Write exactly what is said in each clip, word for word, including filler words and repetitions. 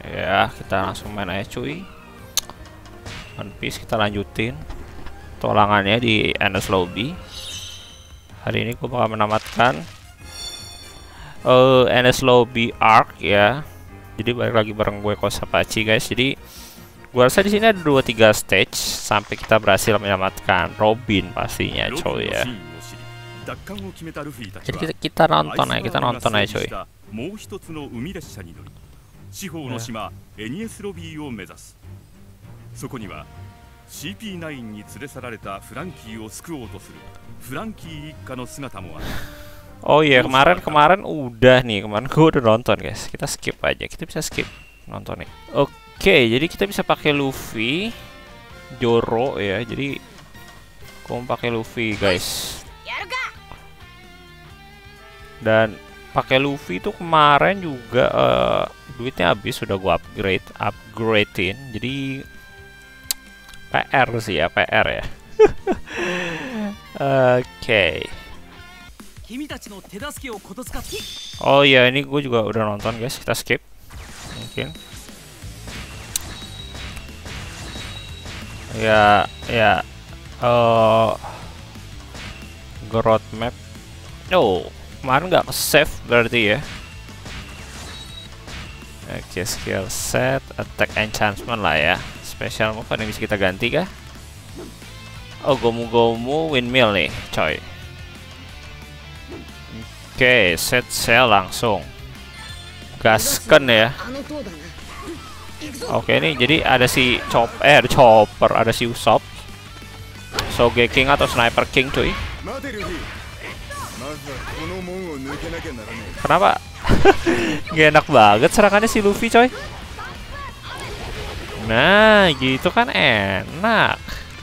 Ya, kita langsung main aja cuy. One Piece kita lanjutin tolangannya di Enies Lobby. Hari ini gue bakal menamatkan uh, Enies Lobby Arc ya. Jadi balik lagi bareng gue Kosapachi guys. Jadi gue rasa di sini ada dua tiga stage sampai kita berhasil menyelamatkan Robin pastinya coy ya. Jadi kita, kita nonton aja, kita nonton aja coy. 四方の島エニエスロビーを目指す。そこには シーピーナイン に連れ去られたフランキーを救おうとするフランキー一家の姿もある。 Oh iya, kemarin kemarin udah nih, kemarin gue udah nonton guys. Kita skip aja, kita bisa skip nonton nih. Oke, jadi kita bisa pakai Luffy, Zoro ya. Jadi gue mau pakai Luffy guys. Dan pakai Luffy itu kemarin juga uh, duitnya habis, sudah gua upgrade upgradein, jadi P R sih ya, P R ya. Oke. Oh iya, ini gue juga udah nonton guys, kita skip mungkin. Ya ya uh, growth map. Oh, kemarin nggak ke save berarti ya. Oke, okay, skill set, attack enchantment lah ya. Special move yang bisa kita ganti kah? Oh, gomu-gomu windmill nih, coy. Oke, okay, set sail langsung. Gasken ya. Oke, okay, ini jadi ada si chop, eh ada chopper, ada si Usopp, Sogeking atau Sniper King cuy. Kenapa? Gak enak banget serangannya si Luffy coy. Nah gitu kan enak.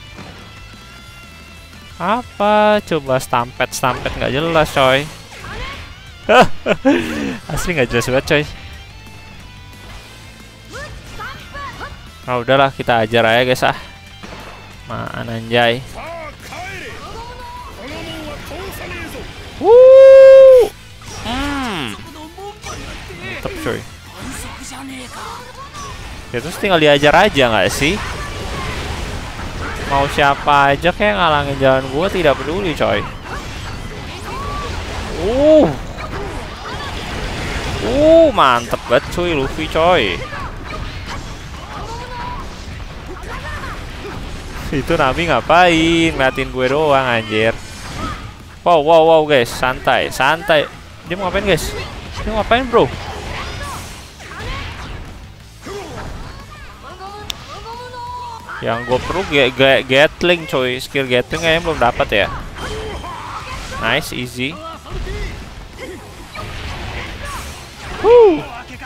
Apa coba stampet stampet nggak jelas coy. Asli nggak jelas banget coy. Nah udahlah, kita ajar aja guys ah. Maan anjay. Wuh, hmm, mantep coy. Ya terus tinggal diajar aja nggak sih? Mau siapa aja kayak ngalangin jalan gua, tidak peduli coy. Uh, uh, mantep banget cuy Luffy coy. Itu Nami ngapain? Ngeliatin gue doang anjir. Wow, wow, wow guys, santai, santai. Dia mau ngapain guys? Dia mau ngapain bro? Yang gue perlu get, get, Gatling coy, skill Gatling kayaknya belum dapat ya. Nice, easy. Woo.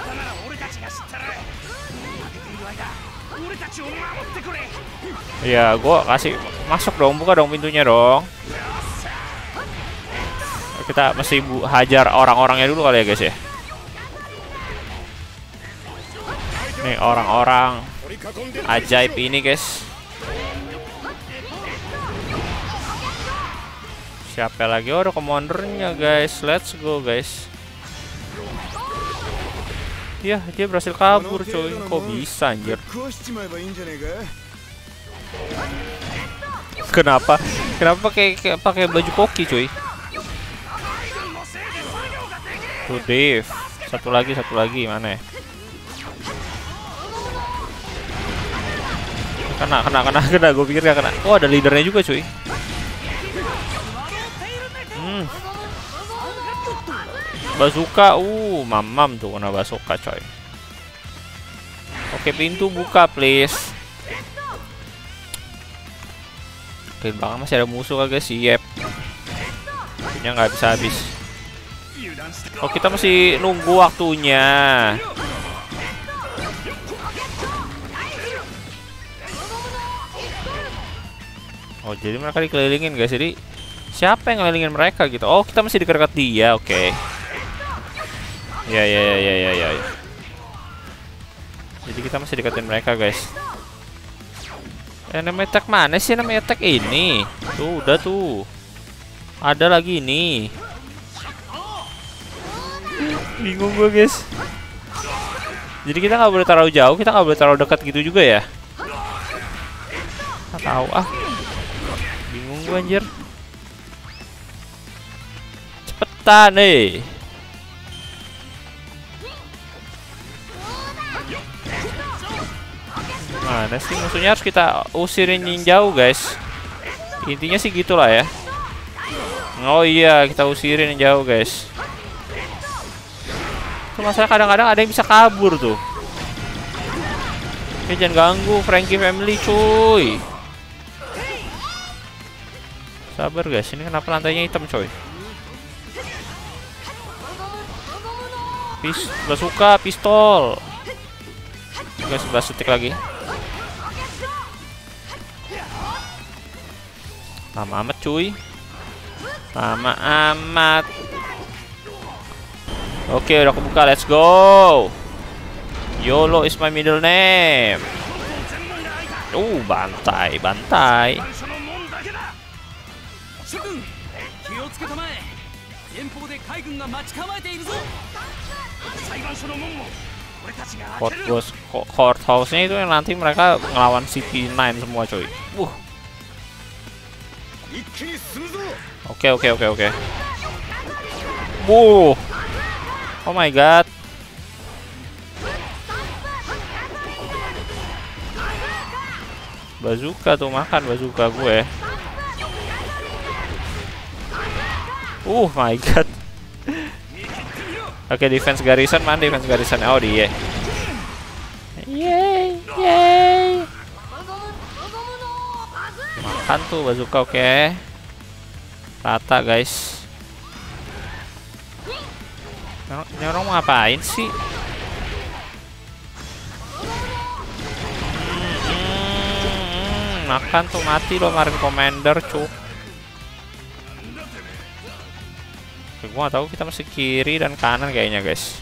Ya, gue kasih masuk dong, buka dong pintunya dong. Kita mesti bu hajar orang-orangnya dulu kali ya guys ya. Nih orang-orang ajaib ini guys. Siapa lagi? Oh, ada commandernya guys. Let's go guys. Ya, dia berhasil kabur coy. Kok bisa anjir? Kenapa? Kenapa pakai pakai baju koki cuy? Tuh Dave, satu lagi, satu lagi mana ya? Kena, kena, kena, kena. Gue pikir gak kena. Oh ada leadernya juga cuy. Hmm. Bazooka, uh, mamam tuh kena bazooka coy. Oke, pintu buka please. Oke, belakang masih ada musuh kagak sih? Yep. Punya nggak bisa habis. Oh, kita masih nunggu waktunya. Oh, jadi mereka dikelilingin guys. Jadi siapa yang ngelilingin mereka gitu? Oh, kita masih dekat-dekat dia. Oke. Okay. Ya, ya, ya, ya, ya, ya. Jadi kita masih deketin mereka guys. Eh, namanya attack mana sih? Namanya attack ini. Tuh, udah tuh. Ada lagi ini. Bingung gue guys. Jadi kita nggak boleh terlalu jauh, kita nggak boleh terlalu dekat gitu juga ya? Nggak tahu ah. Bingung gue anjir. Cepetan nih. Mana sih musuhnya, harus kita usirin yang jauh guys. Intinya sih gitulah ya. Oh iya, kita usirin yang jauh guys. Itu masalah kadang-kadang ada yang bisa kabur tuh. Oke, jangan ganggu Frankie family cuy. Sabar guys, ini kenapa lantainya hitam coy? Pis, bazooka, pistol. Guys, sebelas detik lagi. Lama amat cuy. Lama amat. Oke, udah kebuka, let's go. YOLO is my middle name. Uh, bantai, bantai. Courthouse, courthouse-nya itu yang nanti mereka ngelawan C P sembilan semua coy. Uh. Oke, oke, oke, oke. Wuh. Oh my god. Bazooka tuh, makan bazooka gue. Uh, my god. Oke, okay, defense garrison, mana defense garrison? Oh, dia. Yeay, yeay. Makan tuh bazooka, oke. Okay. Rata, guys. Ini orang mau ngapain sih? Hmm, hmm, makan tuh, mati loh Marine Commander, cuk. Gue gak tahu, kita masih kiri dan kanan kayaknya guys.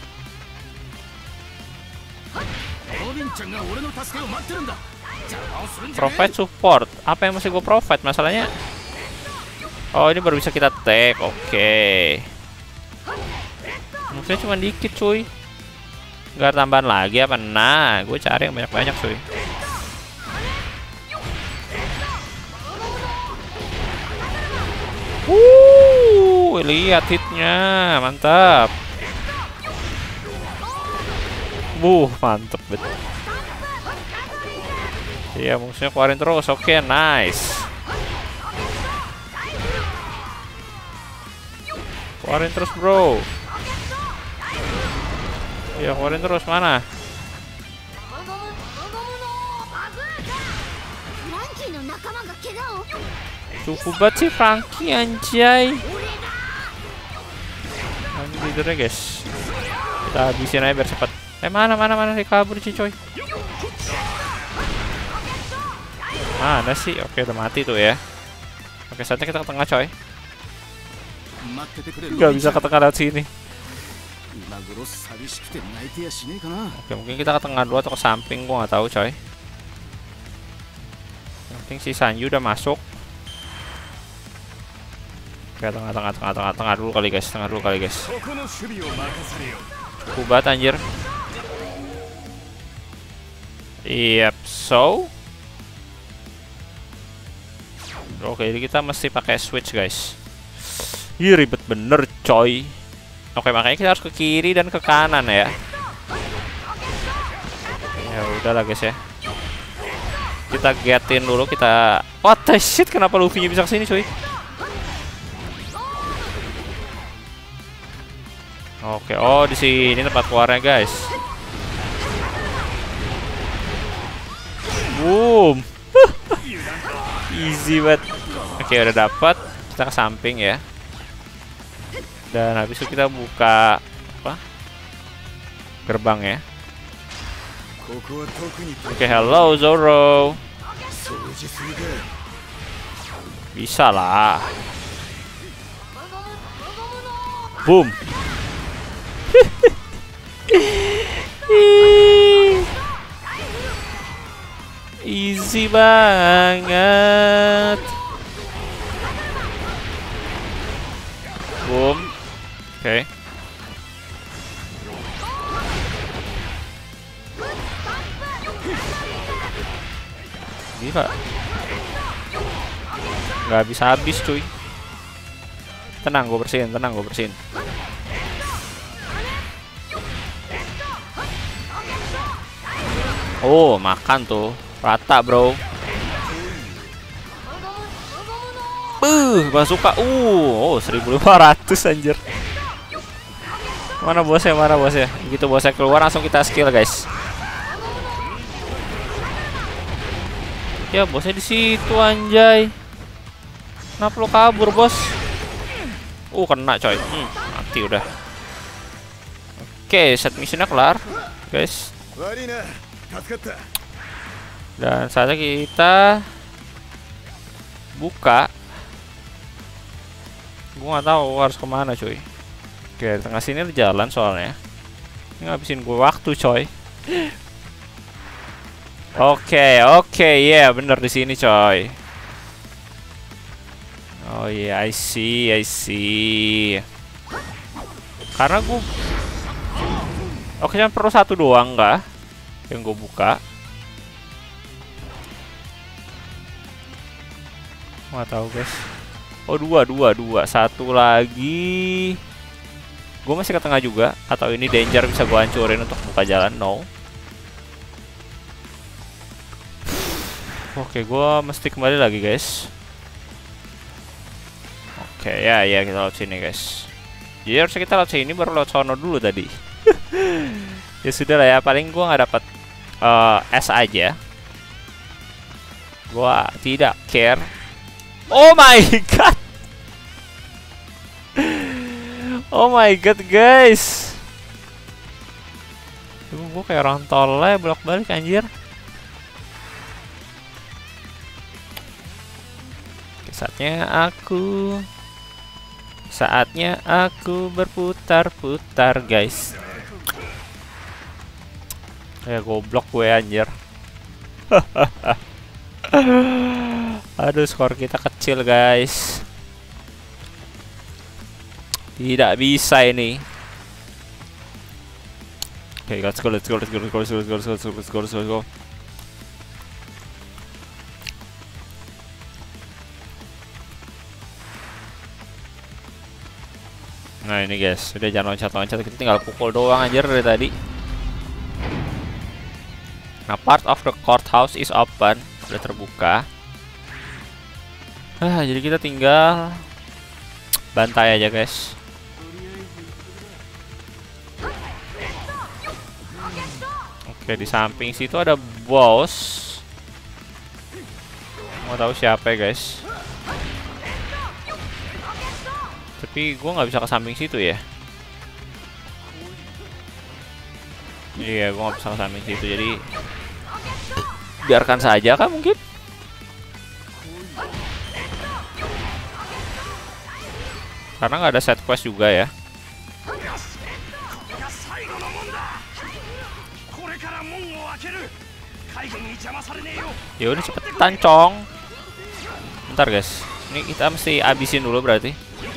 Provide support. Apa yang mesti gue provide masalahnya? Oh, ini baru bisa kita take. Oke, okay. Musuhnya cuma dikit cuy. Gak tambahan lagi apa? Nah, gue cari yang banyak-banyak cuy. Wuh, lihat hitnya, mantap. Wuh, mantep betul. Iya, musuhnya keluarin terus. Oke, okay, nice. Keluarin terus, bro. Iya, keluarin terus, mana? Cukup banget sih Frankie, anjay. Ini leadernya guys. Kita habisin aja biar cepat. Eh, mana, mana, mana, dia kabur sih coy. Mana sih? Oke, udah mati tuh ya. Oke, saatnya kita ke tengah coy. Gak bisa ke tengah dari sini. Oke, mungkin kita ke tengah dulu atau ke samping, gua nggak tahu coy. Yang penting si Sanju udah masuk. Oke, tengah, tengah, tengah, tengah, tengah dulu kali guys, tengah dulu kali guys. Kubat anjir. Yep, so. Oke, jadi kita mesti pakai switch guys. Ih, ribet bener coy. Oke, makanya kita harus ke kiri dan ke kanan ya. Ya udahlah guys ya. Kita getin dulu, kita. What the shit, kenapa Luffy-nya bisa kesini cuy? Oke, oh di sini tempat keluarnya guys. Boom. Easy banget. Oke, udah dapat. Kita ke samping ya. Dan habis itu kita buka apa? Gerbang ya. Oke, hello Zoro. Bisa lah. Boom. Easy banget. Boom. Oke. Okay. Gila. Nggak habis-habis cuy. Tenang, gue bersihin, tenang, gue bersihin. Oh, makan tuh. Rata, bro. Buh, bazooka. Uh, oh, seribu lima ratus anjir. Mana bosnya, mana bosnya? Begitu bosnya keluar langsung kita skill, guys. Ya, bosnya di situ anjay. Kenapa lo kabur, bos? Uh, kena coy. Hmm, mati udah. Oke, set missionnya kelar, guys. Dan saatnya kita buka. Gue nggak tahu harus kemana cuy. Oke, di tengah sini ada jalan soalnya. Ini ngabisin gue waktu coy. Oke, oke, ya yeah, bener di sini coy. Oh iya, yeah, I see, I see. Karena gue, oke, cuma perlu satu doang nggak? Yang gue buka. Nggak tahu guys. Oh dua, dua, dua, satu lagi. Gue masih ke tengah juga. Atau ini danger bisa gue hancurin untuk buka jalan? No. Oke, gue mesti kembali lagi guys. Oke, ya, ya kita lewat sini guys. Jadi harusnya kita lewat sini baru lewat sono dulu tadi. Ya sudah lah ya, paling gue nggak dapat uh, S aja. Gue tidak care. Oh my god. Oh my god guys. Gue kayak orang tolol bolak balik anjir. Saatnya aku Saatnya aku berputar-putar guys. Ya goblok gue anjir. Aduh, skor kita kecil guys. Tidak bisa ini. Oke, okay, let's go, let's go, let's go, let's go, let's go, let's go, let's go, let's go, let's go, let's go. Nah ini guys, udah jangan loncat-loncat, kita tinggal pukul doang anjir dari tadi. Nah, part of the courthouse is open, udah terbuka. Ah, jadi kita tinggal bantai aja guys. Oke, di samping situ ada bos. Mau tahu siapa ya guys? Tapi gue nggak bisa ke samping situ ya. Iya, gue nggak bisa ke samping situ, jadi biarkan saja kan mungkin. Karena nggak ada set quest juga ya. Ya udah cepetan cong. Bentar guys, ini kita mesti abisin dulu berarti.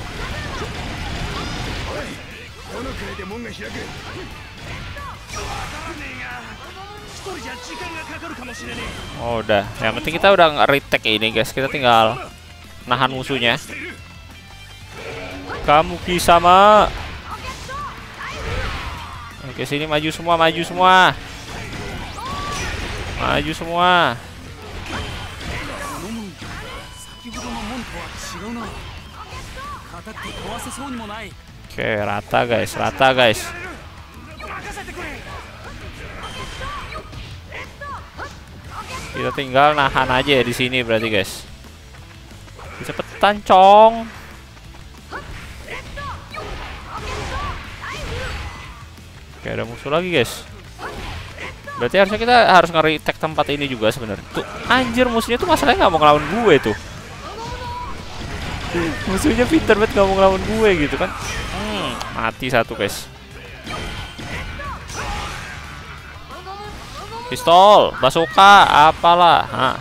Oh udah, yang penting kita udah retake ini guys, kita tinggal nahan musuhnya. Kamu Kisama. Oke, sini maju semua, maju semua. Maju semua. Oke, rata guys, rata guys. Kita tinggal nahan aja ya di sini berarti guys. Cepetan cong. Oke, ada musuh lagi guys. Berarti harusnya kita harus nge-retake tempat ini juga sebenarnya. Tuh anjir, musuhnya tuh masalahnya nggak mau ngelawan gue tuh. Musuhnya pinter banget nggak mau ngelawan gue gitu kan. Hmm, mati satu guys. Pistol, bazooka, apalah. Hah.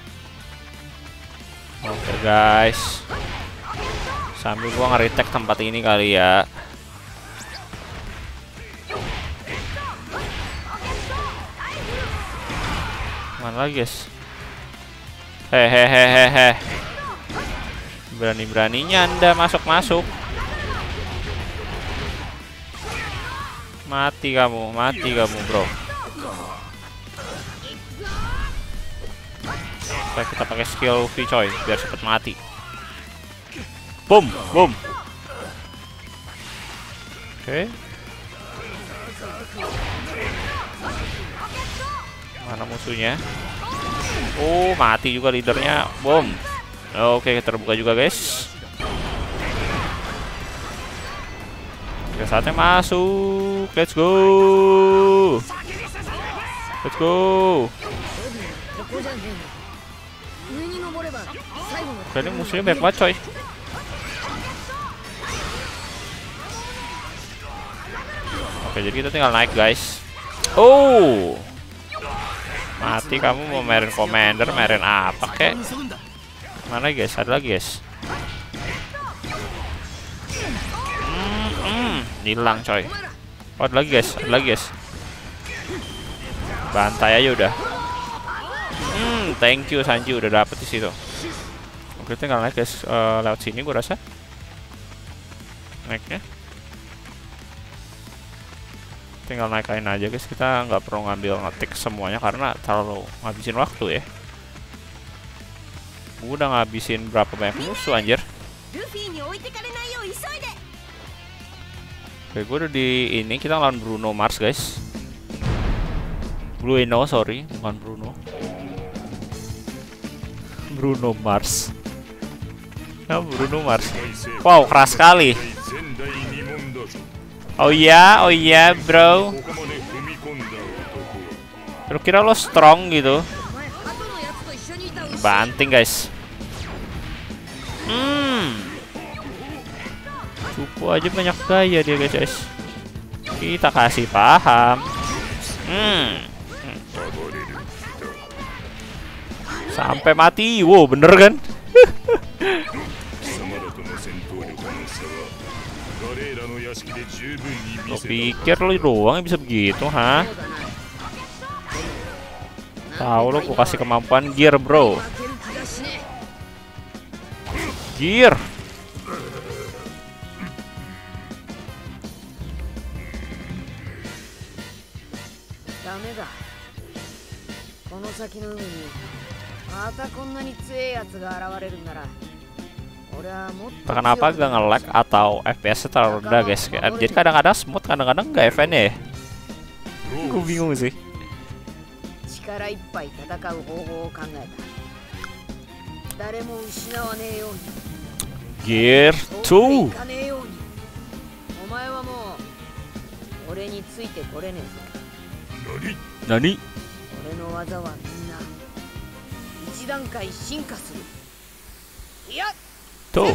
Oke guys, sambil gua nge-retake tempat ini kali ya. Mana lagi guys? Hehehehehe. Berani-beraninya Anda masuk-masuk. Mati kamu, mati kamu bro. Oke, kita pakai skill V coy, biar cepet mati. Boom, boom. Oke. Mana musuhnya? Oh, mati juga leadernya. Boom. Oke, terbuka juga guys. Oke, saatnya masuk. Let's go. Let's go. Oke, ini musuhnya banyak banget coy. Oke, jadi kita tinggal naik guys. Oh, mati kamu. Mau merin commander, merin apa kek? Mana guys? Ada lagi guys. Hmm, hmm. Hilang coy. Oh, ada lagi guys, ada lagi guys. Bantai aja udah. Hmm, thank you Sanji udah dapet di situ. Oke, tinggal naik guys, uh, lewat sini gue rasa. Naiknya. Tinggal naikain aja guys, kita nggak perlu ngambil ngetik semuanya karena terlalu ngabisin waktu ya. Gue udah ngabisin berapa banyak musuh anjir. Oke, gue udah di ini, kita lawan Bruno Mars guys. Bruno, sorry, bukan Bruno. Bruno Mars. Nah, Bruno Mars. Wow, keras sekali. Oh iya, oh iya bro. Lu kira lo strong gitu? Banting guys. Hmm. Cupu aja banyak gaya dia guys. Kita kasih paham. Hmm. Sampai mati. Wow, bener kan? Lo pikir lo doang yang bisa begitu, ha? Tahu lo, gua kasih kemampuan gear, bro. Gear. Tak kenapa gak nge-lag atau F P S-nya terlalu rendah guys. Jadi kadang-kadang smooth, kadang-kadang gak F N ya. Gue bingung sih. Gear two. Nani? Tuh.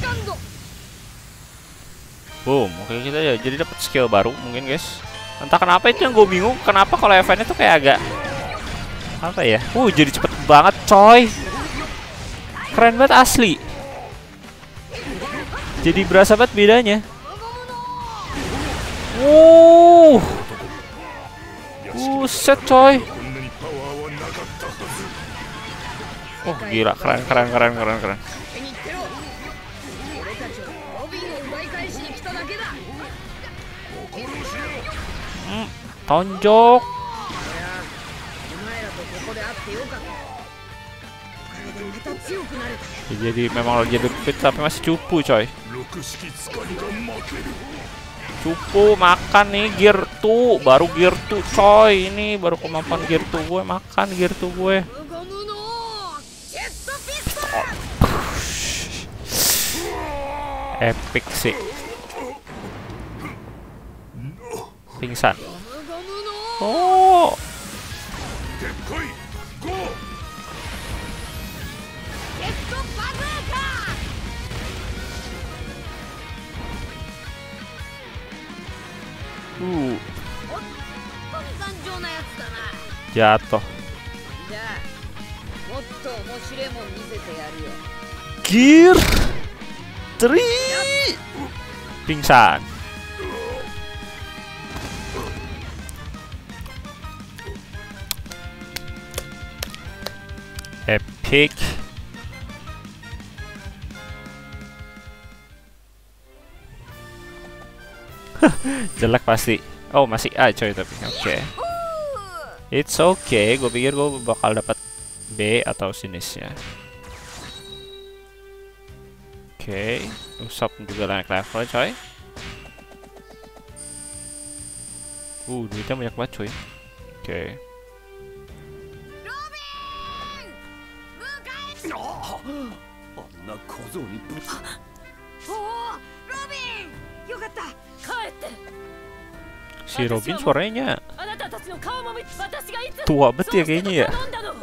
Boom, oke kita ya jadi dapat skill baru mungkin guys. Entah kenapa itu yang gue bingung, kenapa kalau F N itu kayak agak apa ya? Uh, jadi cepet banget coy. Keren banget asli. Jadi berasa banget bedanya. Uh. Buset coy. Oh gila, keren keren keren keren keren. Hmm, tonjok. Ya, jadi memang lagi depit tapi masih cupu coy. Cupu makan nih gear two, baru gear two coy. Ini baru kemampuan gear two gue, makan gear two gue. Epic sih. Pingsan. Oh. Uh. Jatuh. Gear three. Pingsan. Pick. Jelek pasti. Oh masih A coy tapi. Oke. Okay. It's okay. Gue pikir gue bakal dapat B atau sinisnya. Oke. Okay. Usop juga naik level coy. Uh duitnya banyak banget coy. Oke. Okay. Si Robin suaranya tua banget ya kayaknya ya.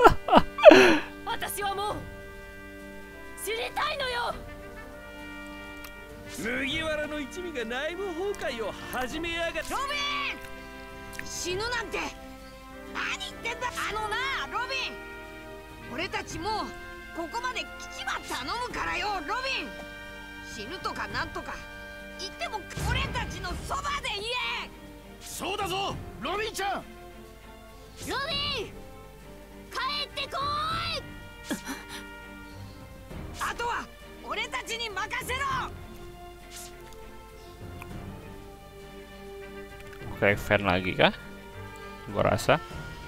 Oke, fan lagi kah? Gua rasa.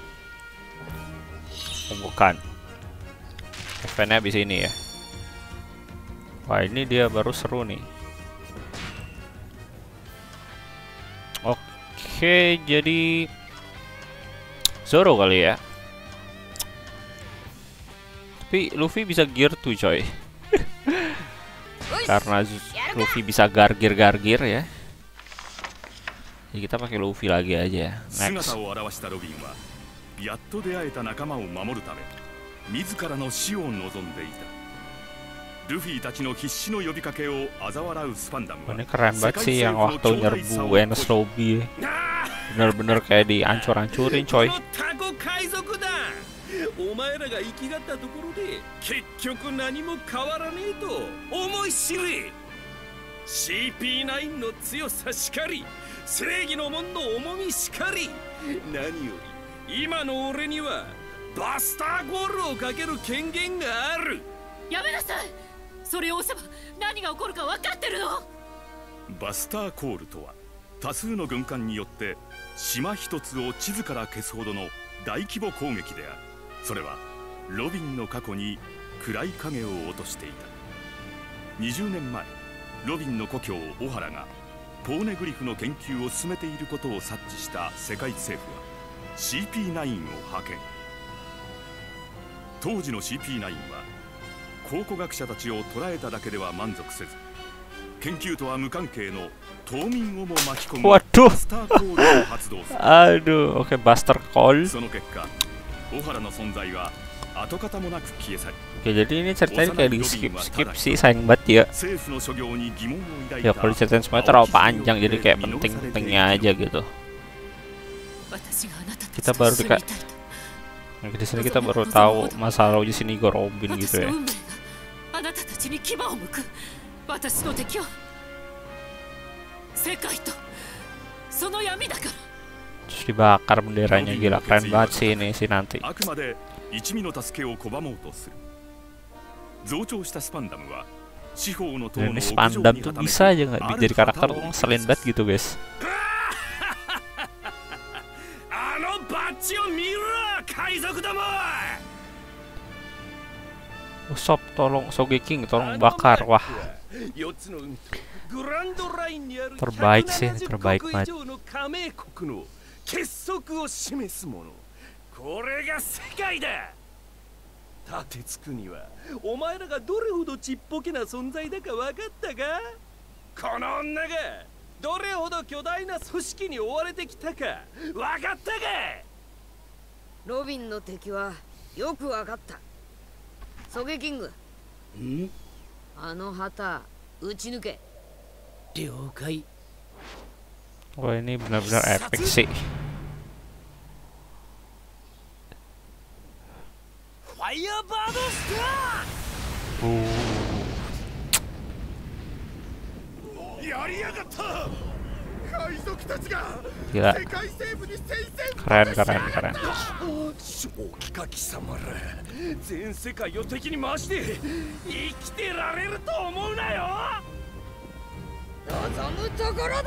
Oh, bukan. Fan-nya habis ini ya. Wah, ini dia baru seru nih. Oke, jadi Zoro kali ya. Tapi Luffy bisa gear tuh coy. Karena Luffy bisa gargir-gargir ya. Jadi kita pakai Luffy lagi aja. Next. Ini keren banget sih yang waktu nyerbu Enies Lobby. Bener-bener kayak dihancur-hancurin coy. シーピーナイン の強さしかり、正義の門の重みしかり、何より今の俺にはバスターゴールをかける権限がある。 やめなさい。それを押せば何が起こるか分かってるの。 バスターコールとは多数の軍艦によって島一つを地図から消すほどの大規模攻撃である。それはロビンの過去に暗い影を落としていた。にじゅうねんまえ、ロビンの故郷オハラがポーネグリフの研究を進めていることを察知した世界政府は シーピーナイン を派遣。当時の シーピーナイン は考古学者たちを捕らえただけでは満足せず、研究とは無関係の島民をも巻き込むバスターコールを発動する。 Aduh, oke, Buster Call. その結果、オハラの存在は跡形もなく消え去り。 Oke, jadi ini ceritanya kayak di skip skip sih, sayang banget ya. Ya kalau diceritain semuanya terlalu panjang, jadi kayak penting-pentingnya aja gitu. Kita baru di kayak di sini kita baru tahu masalah di sini Go Robin gitu ya. Terus dibakar benderanya, gila keren banget sih ini sih nanti. Dan ini Spandam tuh bisa aja nggak jadi karakter tuh ngeselin banget gitu guys. Usop tolong Sogeking tolong bakar. Wah, terbaik sih, terbaik banget. 立てつくにはお前らがどれほどちっぽけな存在だか分かったか。この女がどれほど巨大な組織に追われてきたか分かったか。 ロビンの敵はよく分かった。ソゲキング、ん？あの旗撃ち抜け。了解。 Wah, ini benar-benar epic sih. Uh. Gila. Keren, keren, keren. 正気か貴様ら全世界を敵に回して生きてられると思うなよ望むところだ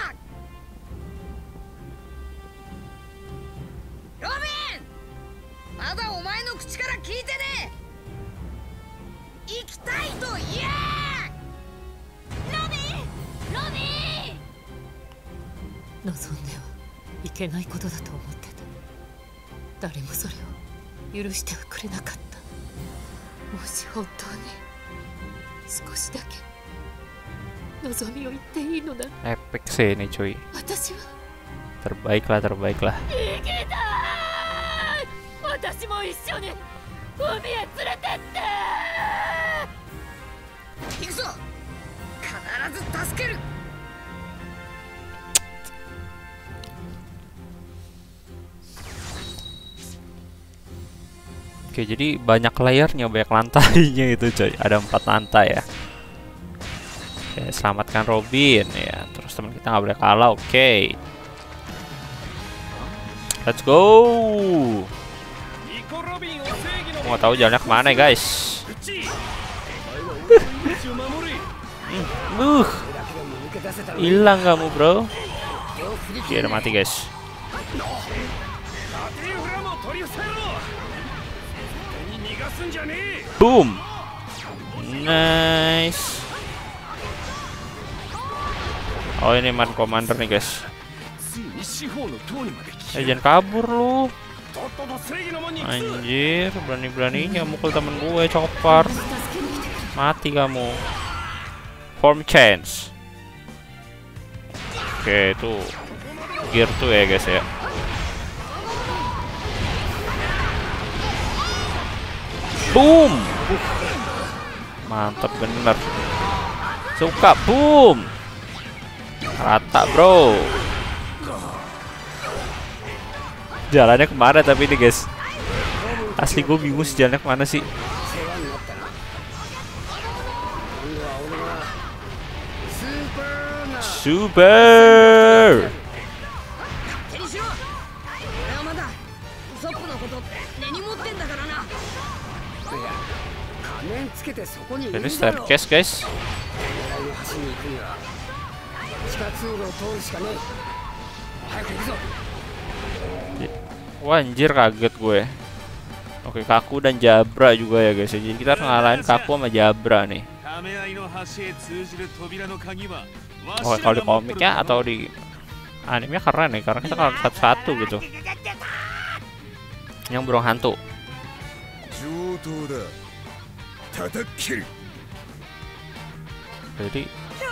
ロビンまだお前の口から聞いてねえ行きたいと言えロビンロビン望んではいけないことだと思ってた誰もそれを許してはくれなかったもし本当に少しだけ望みを言っていいのなら Epic sih ini cuy. 私は Terbaik lah, terbaik lah. 行きたい私も一緒に海へ連れてって行くぞ必ず助ける Oke, jadi banyak layernya, banyak lantainya itu coy. Ada empat lantai ya. Oke, selamatkan Robin ya. Terus teman kita nggak boleh kalah. Oke, let's go. Aku nggak tahu jalannya kemana ya guys. Uh, hilang kamu bro. Dia udah mati guys. Boom. Nice. Oh ini man commander nih guys. Eh jangan kabur lu. Anjir, berani-beraninya mukul temen gue, copper. Mati kamu. Form change. Oke, itu gear tuh ya guys ya. Boom. Uh, mantap bener. Suka boom. Rata bro. Jalannya kemana tapi ini guys. Asli gue bingung sih jalannya kemana sih. Super. Ini staircase guys. Wah anjir kaget gue. Oke Kaku dan Jabra juga ya guys. Jadi kita harus ngalahin Kaku sama Jabra nih. Oh kalau di komiknya atau di animenya keren nih. Karena kita kalau satu-satu gitu. Yang burung hantu. Jadi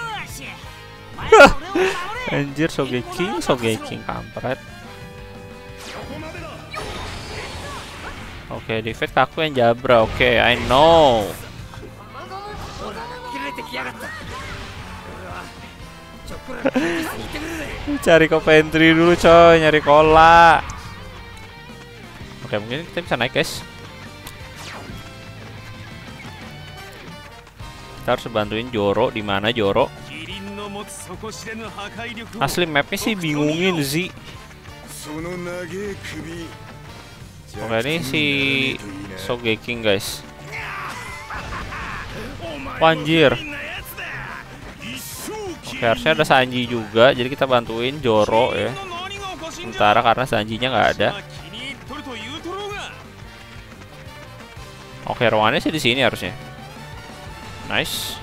anjir Sogeking, Sogeking kampret. Oke, defeat Kaku yang Jabra. Oke, I know. Cari Coventry dulu coy, nyari cola. Oke, mungkin kita bisa naik guys. Kita harus bantuin Joro. Di mana Joro? Asli mapnya sih bingungin sih. Oke ini si Sogeking guys. Anjir. Oke harusnya ada Sanji juga. Jadi kita bantuin Joro ya. Sementara karena Sanjinya nggak ada. Oke ruangannya sih di sini harusnya. Nice.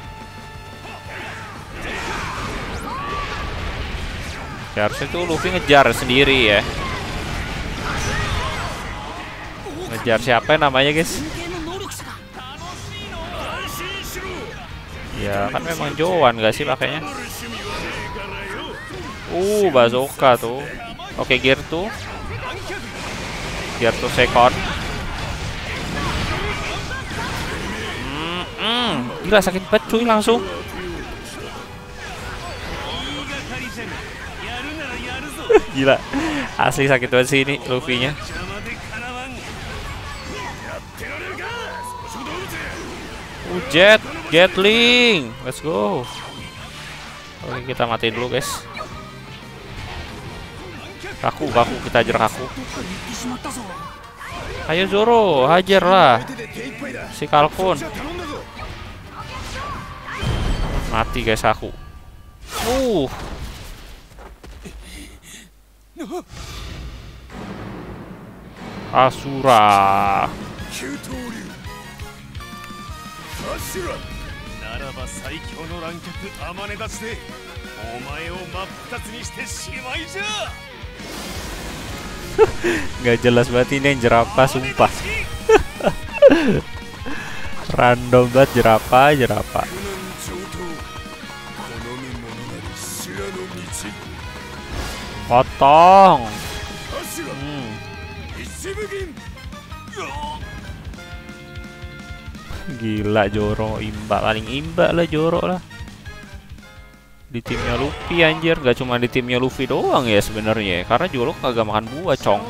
Ya, harusnya tuh Luffy ngejar sendiri ya. Ngejar siapa yang namanya guys? Ya kan memang Joan gak sih pakainya? Uh bazooka tuh. Oke gear tuh. Gear tuh second. Hmm, gila sakit banget cuy langsung. Gila, asli sakit banget sih ini Luffy-nya. Uh, Jet, Gatling, let's go. Oke kita matiin dulu guys. Kaku, kaku, kita hajar kaku. Ayo Zoro, hajar lah si Kalkun. Mati guys aku. Uh. Asura. ならば最強の乱脚アマネダチでお前を真っ二つにしてしまいじゃ。 Nggak jelas banget ini yang jerapah sumpah. Random banget jerapah jerapah. Potong. Hmm. Gila Zoro imba, paling imba lah Zoro lah. Di timnya Luffy anjir, gak cuma di timnya Luffy doang ya sebenarnya, karena Zoro kagak makan buah cong.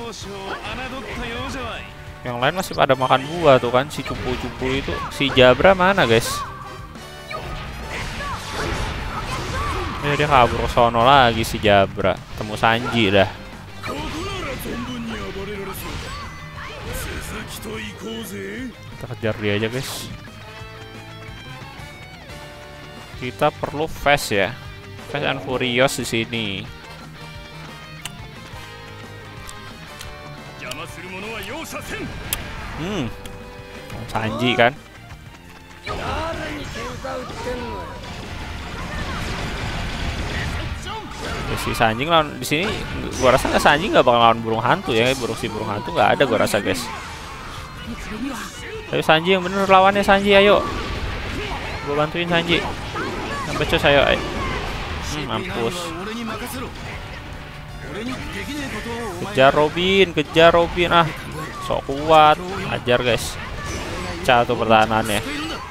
Yang lain masih pada makan buah tuh kan, si cupu-cupu itu. Si Jabra mana guys? Ya dia kabur ke sono lagi si Jabra, temu Sanji dah. Kita kejar dia aja guys. Kita perlu fast ya, Fast and Furious di sini. Hmm, Sanji kan? Ya, si Sanji lawan di sini, gua rasa nggak Sanji nggak bakal lawan burung hantu ya, burung si burung hantu nggak ada gua rasa guys. Ayo Sanji yang bener lawannya Sanji, ayo. Gua bantuin Sanji. Becos ayo. Hmm, mampus. Kejar Robin, kejar Robin ah. Sok kuat, ajar guys. Pecah tuh pertahanannya.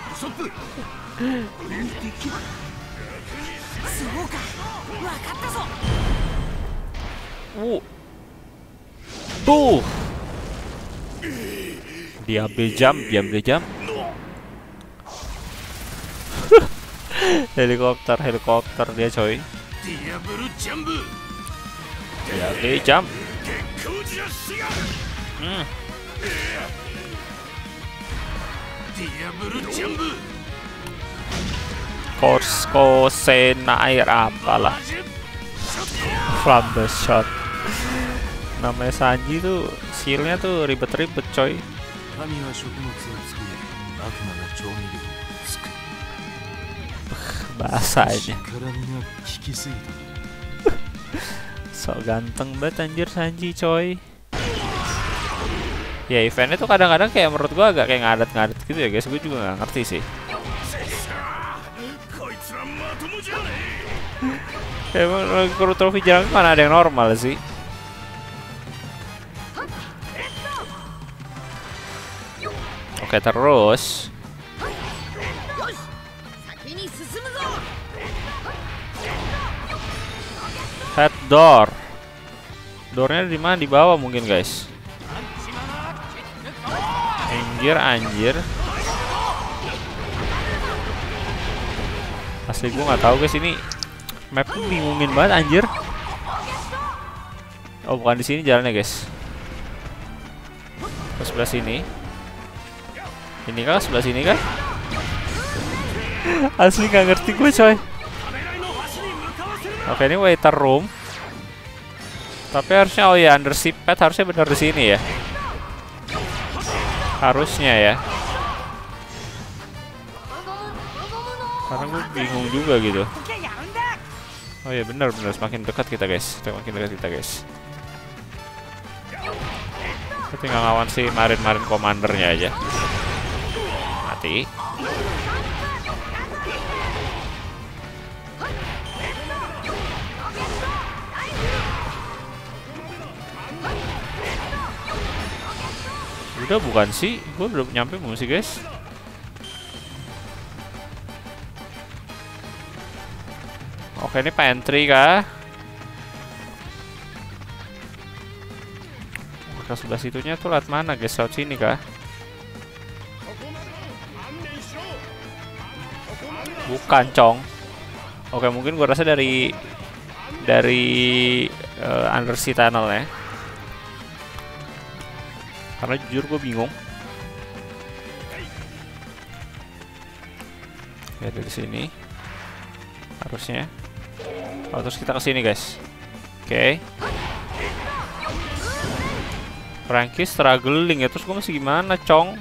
Uh. Tuh. Diambil jam, diambil jam. Helikopter, helikopter dia coy. Diambil jam. Hmm. Korsko Sena air apalah. Flambe shot. Namanya Sanji tuh skillnya tuh ribet-ribet coy. Bahasanya. So ganteng banget anjir Sanji coy. Ya eventnya tuh kadang-kadang kayak menurut gua agak kayak ngadet-ngadet gitu ya guys. Gue juga nggak ngerti sih. Kayak kru trofi jarang mana ada yang normal sih. Oke terus. Head door. Doornya di mana? Di bawah mungkin guys. Anjir anjir. Asli gue nggak tahu guys, ini map tuh bingungin banget anjir. Oh bukan di sini jalannya guys. Ke sebelah sini. Ini kan sebelah sini kan? Asli nggak ngerti gue coy. Oke ini waiter room. Tapi harusnya oh ya undersea pad harusnya bener di sini ya. Harusnya ya. Karena gue bingung juga gitu. Oh ya bener bener semakin dekat kita guys. Semakin dekat kita guys. Kita tinggal ngelawan si marin-marin komandernya aja. Mati. Udah bukan sih, gue udah nyampe belum sih guys? Oke ini pantry kah? Ke sebelah situnya tuh lihat mana guys? Laut sini kah? Bukan cong. Oke mungkin gue rasa dari dari uh, Undersea Tunnel ya. Karena jujur gue bingung. Ya dari sini harusnya. Oh, terus kita ke sini guys. Oke. Okay. Franky struggling ya, terus gue masih gimana, Cong?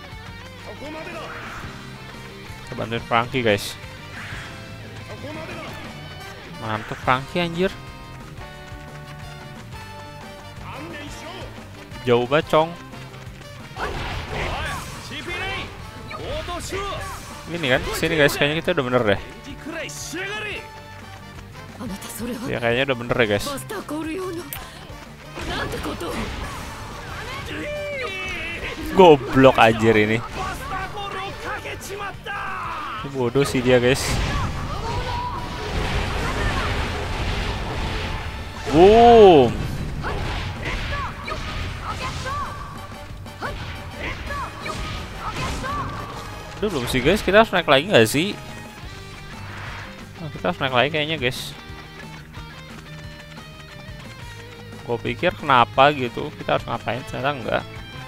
Kita bantuin Franky guys. Mantap Franky anjir. Jauh banget, Cong. Ini kan, sini guys, kayaknya kita udah bener deh. Ya kayaknya udah bener ya guys. Goblok anjir ini. Bodoh sih dia guys. Boom. Aduh, belum sih guys, kita harus naik lagi nggak sih? Nah, kita harus naik lagi kayaknya guys. Gue pikir kenapa gitu, kita harus ngapain, ternyata enggak.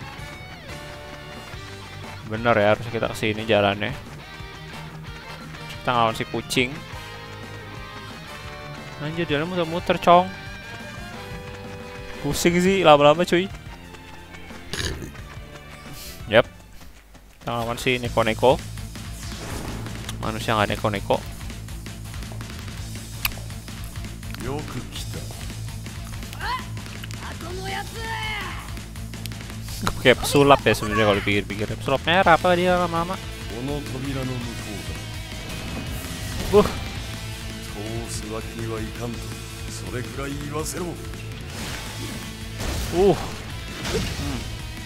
Bener ya, harus kita kesini jalannya. Kita ngelawan si kucing. Anjir, jalan muter-muter, Cong. Pusing sih lama-lama cuy. Yap. Kita ngelawan si neko-neko. Manusia nggak neko-neko. Kayak pesulap ya sebenarnya kalau pikir-pikir. Pesulap merah apa dia lama-lama? Buh. Uh. Hmm.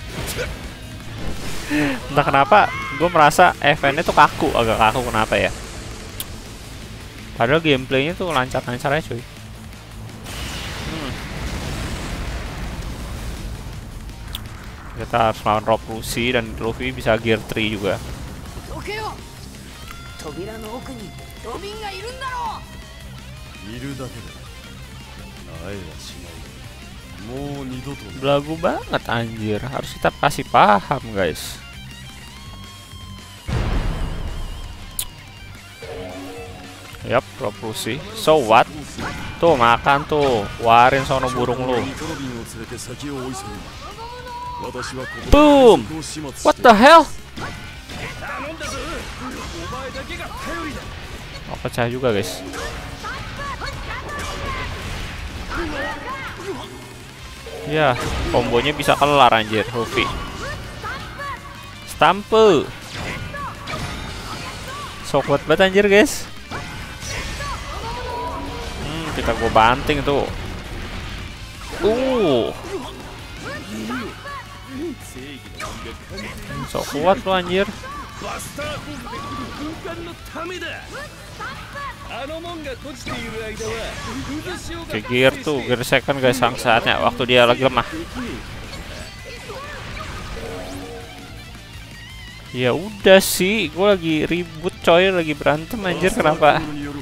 Entah kenapa gue merasa F N-nya tuh kaku, agak kaku kenapa ya? Padahal gameplaynya tuh lancar-lancar aja cuy. Hmm. Kita harus lawan Rob Lucy dan Luffy bisa gear tiga juga. Belagu banget anjir, harus kita kasih paham guys. Yap, Rob Lucy. So what? Tuh makan tuh, warin sono burung lu. Boom! What the hell? Oh, pecah juga guys. Ya, kombonya bisa kelar anjir, Luffy. Stampe. So kuat banget anjir guys. Hmm, kita gua banting tuh. Uh. So kuat lu anjir. Oke, gear tuh, gear second guys, sang saatnya waktu dia lagi lemah. Ya udah sih, gue lagi ribut coy, lagi berantem anjir, kenapa?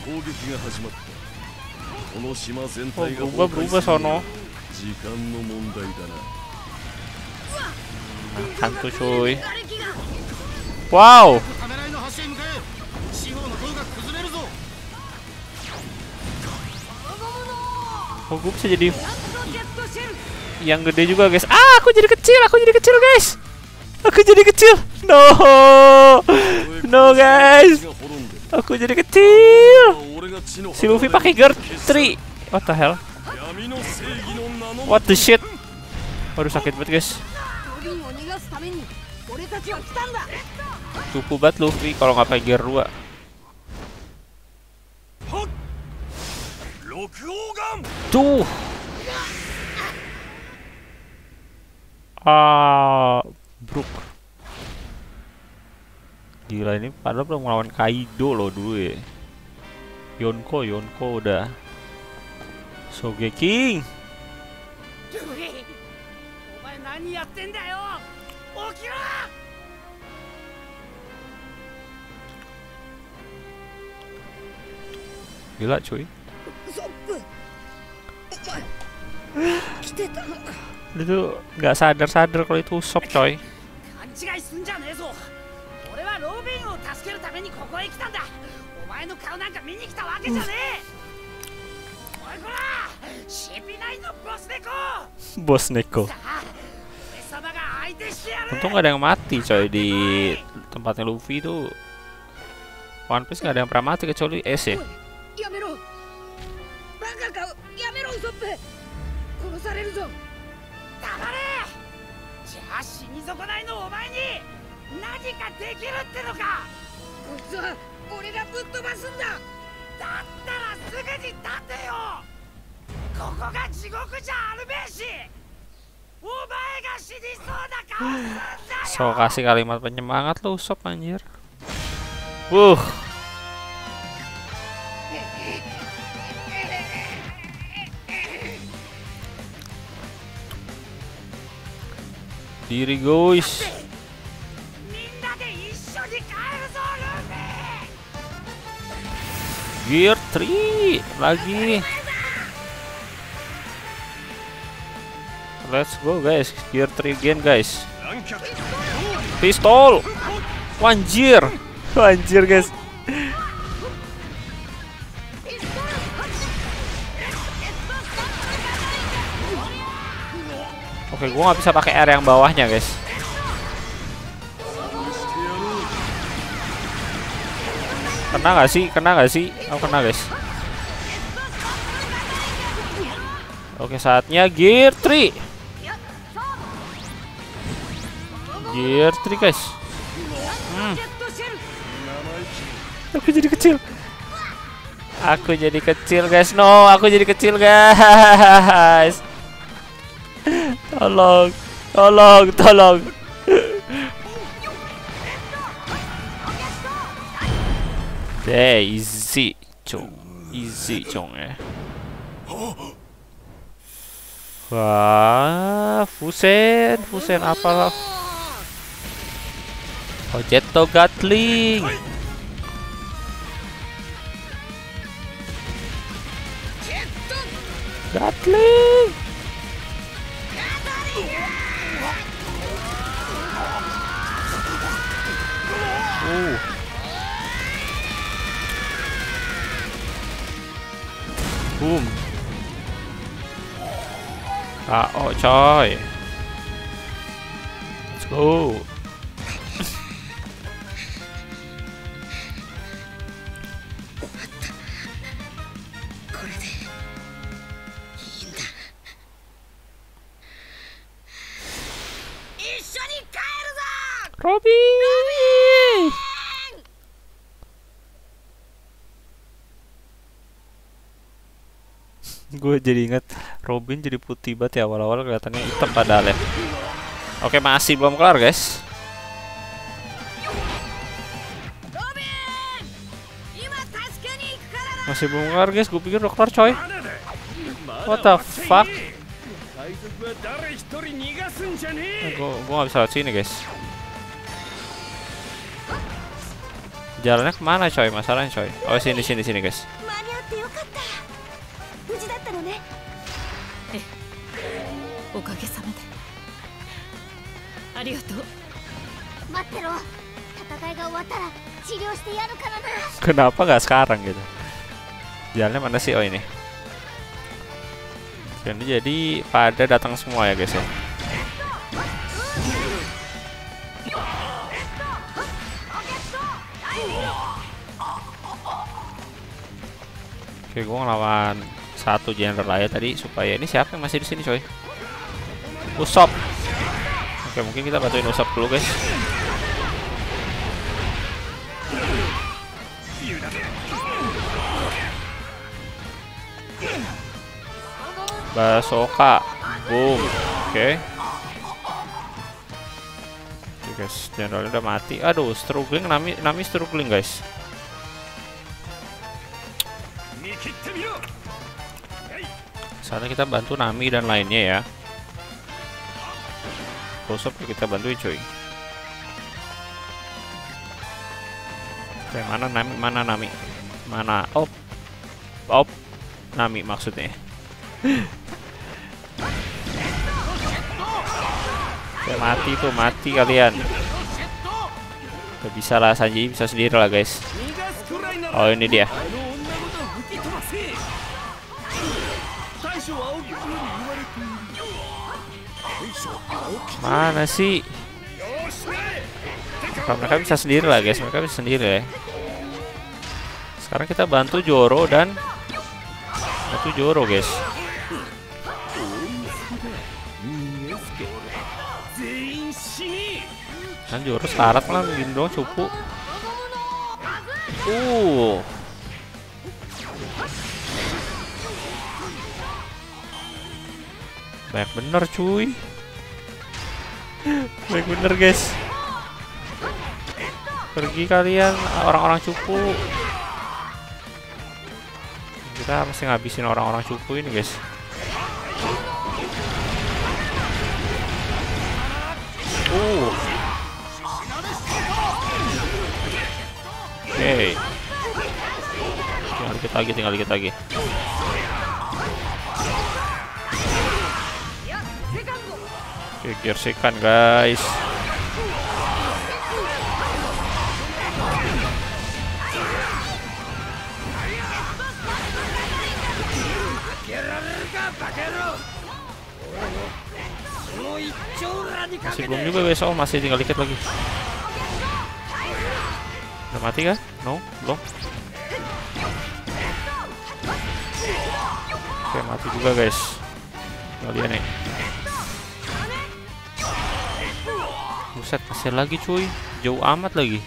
Oh, berubah berubah sono. Makan tuh cuy. Wow. Oh, gue bisa jadi yang gede juga guys. Ah, aku jadi kecil, aku jadi kecil guys. Aku jadi kecil. No, no guys. Aku jadi kecil. Si Luffy pakai gear tiga. What the hell? What the shit? Waduh, sakit banget guys. Cukup banget Luffy kalau nggak pakai gear dua. Tuh. Ah, Brook. Gila, ini padahal belum melawan Kaido loh dulu ya. Yonko, Yonko udah. Sogeking. Gila cuy. Itu nggak sadar-sadar kalau itu Usopp coy. 勘違いすんじゃねえぞ。俺はロビンを助けるためにここへ来たんだ。お前の顔なんか見に来たわけじゃねえ。おいこら、シピナイのボス猫。 Bos Neko. さあ、俺様が相手してやる。 Untung gak ada yang mati coy di tempatnya Luffy tuh. One Piece gak ada yang pernah mati kecuali S ya. やめろ。バカか。やめろウソップ。殺されるぞ。 黙れ。じゃあ死に損ないのお前に何かできるってのか。 こいつは俺がぶっ飛ばすんだ。 だったらすぐに立てよ。ここが地獄じゃあるべし。お前が死にそうな顔すんだよ。 So kasih kalimat penyemangat lu Usopp anjir. Wuh. Diri guys. みんなで一緒に帰るぞルフィ。 Gear three lagi. Let's go guys, Gear three again guys. Pistol. Wanjir. Wanjir guys. Oke, gua nggak bisa pakai air yang bawahnya guys. Kena nggak sih? Kena nggak sih? Oh kena guys. Oke, saatnya Gear three. Gear three guys. Hmm. Aku jadi kecil. Aku jadi kecil guys. No, aku jadi kecil guys. Tolong, tolong, tolong. Deh, easy, cong, easy cong ya. Wah, Fusen, Fusen apa? Ojetto Gatling. Gatling. Uh. Boom. K O coy. Let's go. Robin. Gue jadi inget Robin jadi putih banget ya, awal-awal kelihatannya hitam padahal ya. Oke, masih belum kelar guys. Masih belum kelar guys, gue pikir udah kelar coy. What the fuck? Gue gue nggak bisa lewat sini guys. Jalannya kemana coy? Masalahnya coy. Oh sini sini sini guys. Kenapa nggak sekarang gitu? Jalannya mana sih? Oh ini. Dan jadi pada datang semua ya guys ya. Oke, gue ngelawan satu general aja tadi supaya ini siapa yang masih di sini coy? Usopp. Oke, mungkin kita bantuin Usopp dulu guys. Basoka. Boom. Oke. Oke guys, generalnya udah mati. Aduh, struggling, Nami, Nami struggling guys. Saatnya kita bantu Nami dan lainnya ya. Usopp kita bantuin cuy. Oke, mana Nami, mana Nami, mana op, op, Nami maksudnya. Oke, mati tuh, mati kalian. Gak bisa lah, Sanji bisa sendiri lah guys. Oh ini dia. Mana sih? Nah, mereka bisa sendiri lah guys, mereka bisa sendiri ya. Sekarang kita bantu Zoro dan bantu Zoro guys. Kan Zoro syarat lah begini doang cupu. Uh. Banyak bener cuy. Banyak bener guys. Pergi kalian orang-orang cupu. Kita mesti ngabisin orang-orang cupu ini guys. Uh. Oke. Okay. Tinggal dikit lagi, tinggal dikit lagi. Oke, okay, gearsekan guys. Masih belum juga besok, masih tinggal dikit lagi. Udah mati kah? No, belum. Oke, mati juga guys. Kalian nih. Buset, masih lagi cuy. Jauh amat lagi.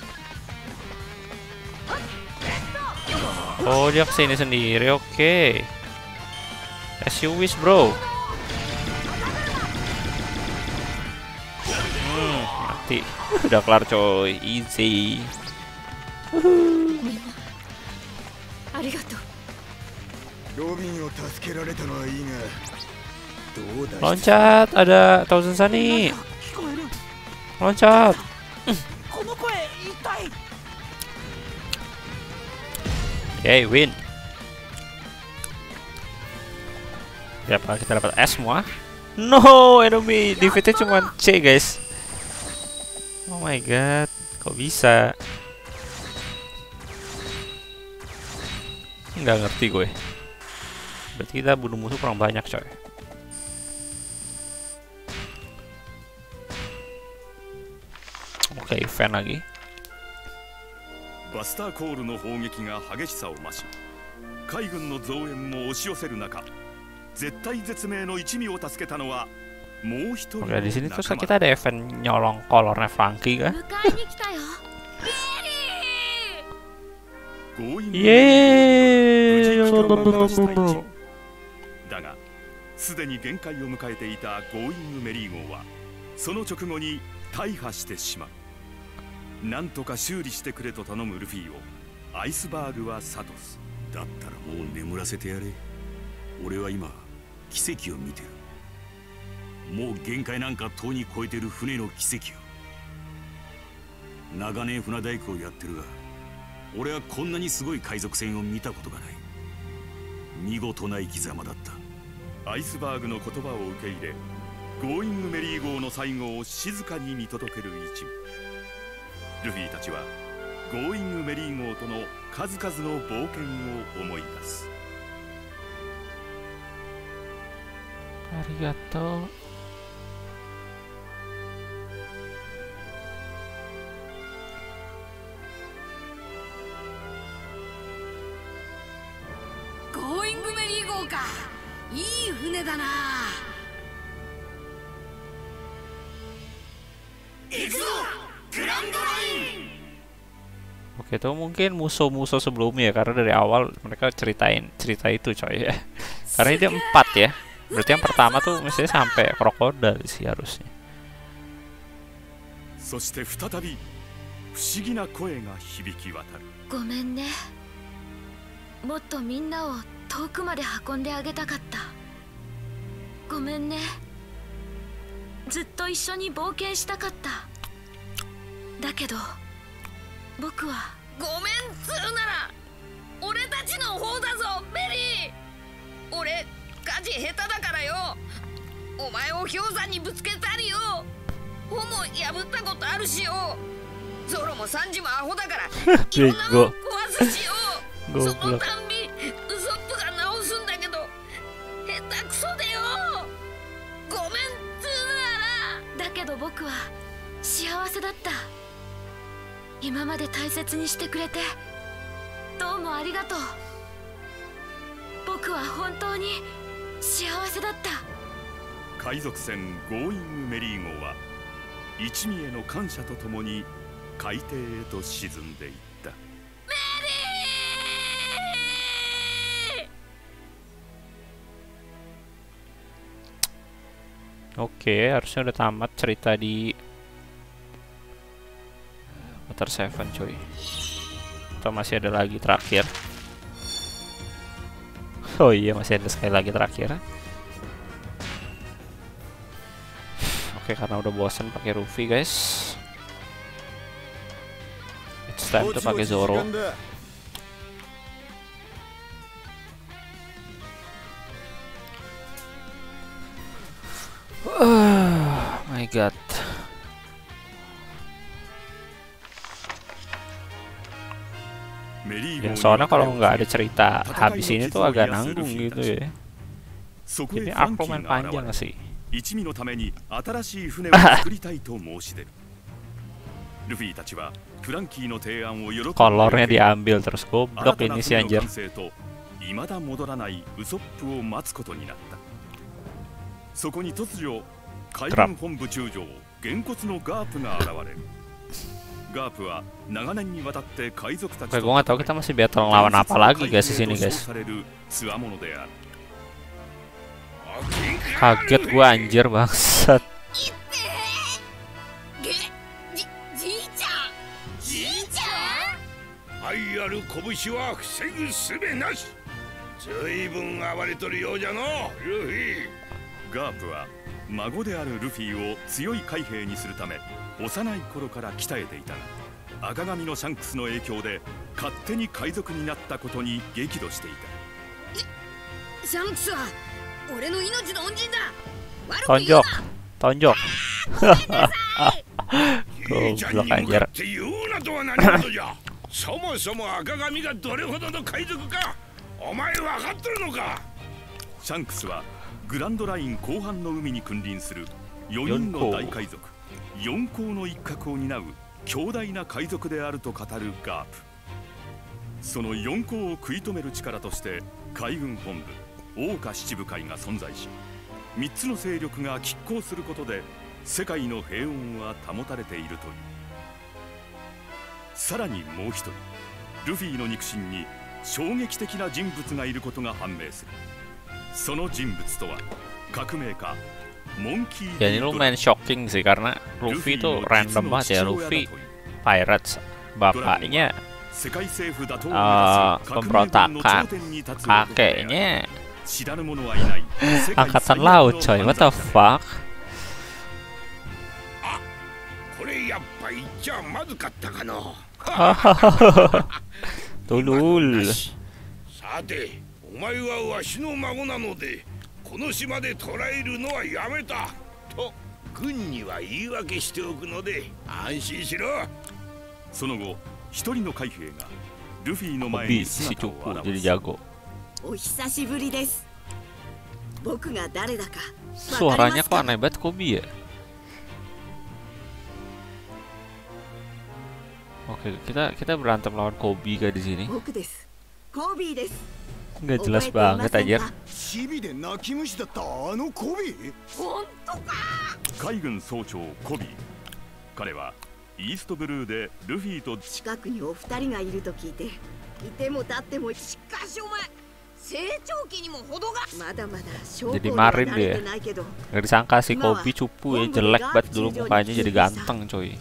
Oh, dia kesini sendiri. Oke. Okay. As you wish, bro. Hmm, mati. Udah kelar coy. Easy. Loncat, ada Thousand Sunny. Loncat. Yay, win. Berapa kita dapat S semua? No, enemy defeatnya cuma C guys. Oh my god, kok bisa? Nggak ngerti gue. Berarti kita bunuh musuh kurang banyak coy. Oke, okay, event lagi. バスターコールの砲撃が激しさを増し、海軍の増援も押し寄せる中、絶体絶命の一味を助けたのはもう一人の仲間。 Oke, di sini terus kita ada event nyolong kolornya Franky kan? Yeay! だが、すでに限界を迎えていたゴーイングメリー号はその直後に大破してしまう。なんとか修理してくれと頼むルフィをアイスバーグは諭す。だったらもう眠らせてやれ。俺は今奇跡を見てる。もう限界なんかとうに超えてる船の奇跡を。長年船大工をやってるが、俺はこんなにすごい海賊船を見たことがない。見事な生き様だった。アイスバーグの言葉を受け入れ、ゴーイングメリー号の最後を静かに見届ける一味。ルフィたちはゴーイングメリー号との数々の冒険を思い出す。 ありがとう。 ゴーイングメリー号か。いい船だな。行くぞグランドライン。 Oke, itu mungkin musuh-musuh sebelumnya ya, karena dari awal mereka ceritain cerita itu coy ya. Karena ini empat ya. Berarti yang pertama tuh mestinya sampai krokodil sih harusnya. そして再び不思議な声が響き渡る。 ごめんね。もっとみんなを遠くまで運んであげたかった。ごめんね。ずっと一緒に冒険したかった。だけど僕はごめんつうなら俺たちの方だぞメリー。俺火事下手だからよ。お前を氷山にぶつけたりよ。 ホも破ったことあるしよ。ゾロもサンジもアホだからいろんなもん壊すしよ。そのたんびウソップが直すんだけど下手くそでよ。ごめんつーなら。 だけど僕は幸せだった。今まで大切にしてくれてどうもありがとう。僕は本当に幸せだった。 海賊船ゴーイングメリー号は一味への感謝とともに海底へと沈んでいった。 Oke, harusnya udah tamat cerita di Water Seven, cuy. Atau masih ada lagi terakhir? Oh iya, masih ada sekali lagi terakhir. Oke, karena udah bosan pakai Luffy, guys. It's time to pakai Zoro. Oh my god. Ya, soalnya kalau nggak ada cerita habis ini tuh agak nanggung gitu ya. Jadi aku main panjang sih. Kolornya diambil terus goblok ini si anjir. Krap. Oke, gue nggak tahu kita masih battle lawan apa lagi guys di sini guys. Kaget gue anjir bangsat. Tonjok, tonjok. Goblok anjir. Ya ini lumayan shocking sih karena Luffy itu random banget ya. Luffy Pirates, bapaknya uh, pemberontakan, kakeknya angkatan laut coy, what the fuck. Tulul. この島で捕らえるのはやめたと軍には言い訳しておくので安心しろ。 その後一人の海兵がルフィの前に姿を現す。 お久しぶりです。僕が誰だか Suaranya kok aneh banget Kobi ya. Oke, kita kita berantem lawan Kobi kayak di sini. Nggak jelas banget anjir. Jadi marin dia. Nggak disangka si Kobi cupu ya, jelek banget dulu mukanya jadi ganteng coy.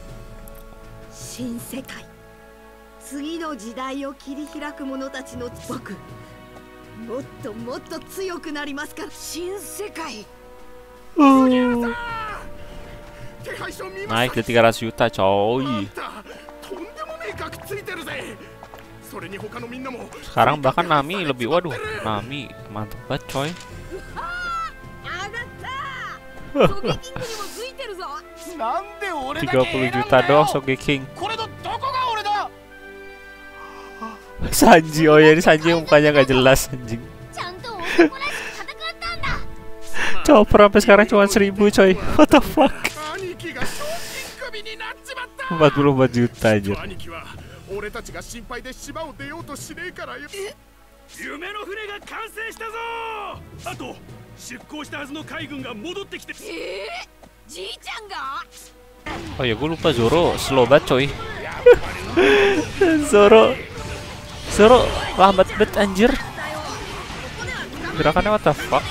次の時代を切り開く者たちの僕もっともっと強くなりますから。新世界 naik ke tiga ratus juta coy. Sekarang bahkan Nami lebih, waduh Nami mantep banget coy. tiga puluh juta doang Sogeking. Sanji, oh ya ini Sanji mukanya nggak jelas anjing. Chopper sampai sekarang cuma seribu coy. What the fuck? empat puluh empat juta aja. Oh ya gue lupa Zoro slow banget coy. Zoro Zoro lambat banget anjir. Gerakannya what the fuck?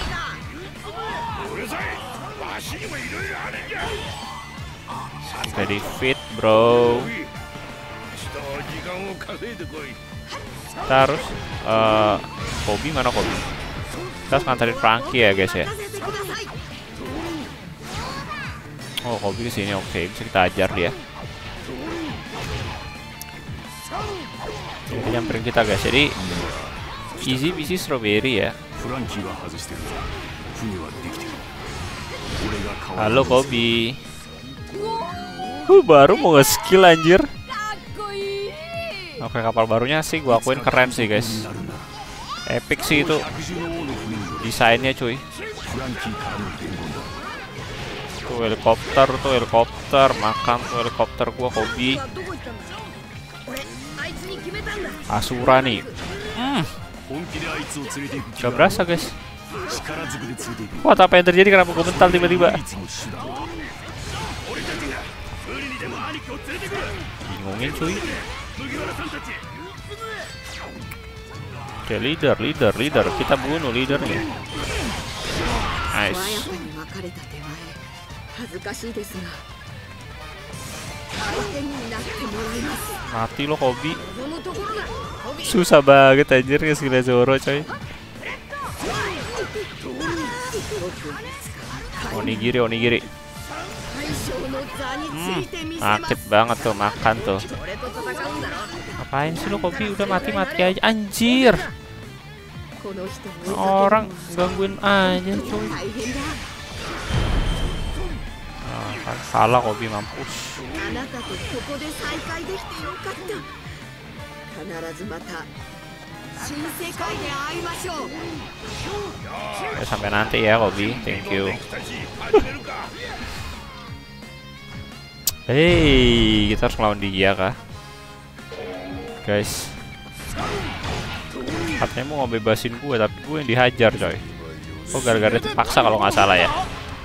Very fit bro. Kita harus uh, Kobi mana Kobi? Kita harus nganterin Franky ya guys ya. Oh Kobi kesini, oke okay. Bisa kita ajar dia. Dia nyamperin kita guys. Jadi easy busy strawberry ya. Halo Kobi. Uh, baru mau nge-skill anjir. Oke kapal barunya sih gua akuin keren sih guys. Epic sih itu desainnya cuy. Tuh helikopter, tuh helikopter, makan tuh helikopter gua Kobi. Asura nih. Hmm. Gak berasa guys. Wah apa yang terjadi, kenapa gua mental tiba-tiba? Bingungin cuy. Oke leader, leader, leader. Kita bunuh leadernya. Nice. Mati lo Kobi. Susah banget anjir nge-skill Zoro coy. Onigiri, onigiri. Hmm, aktif banget tuh, makan tuh. Ngapain sih lo Kobi, udah mati-mati aja anjir. Orang gangguin aja cuy. Nah, kan salah Kobi, mampus. Ya, sampai nanti ya Kobi, thank you. Hei, kita harus ngelawan dia kah? Guys, katanya mau ngebebasin gue, tapi gue yang dihajar coy. Oh gara-gara terpaksa kalau nggak salah ya.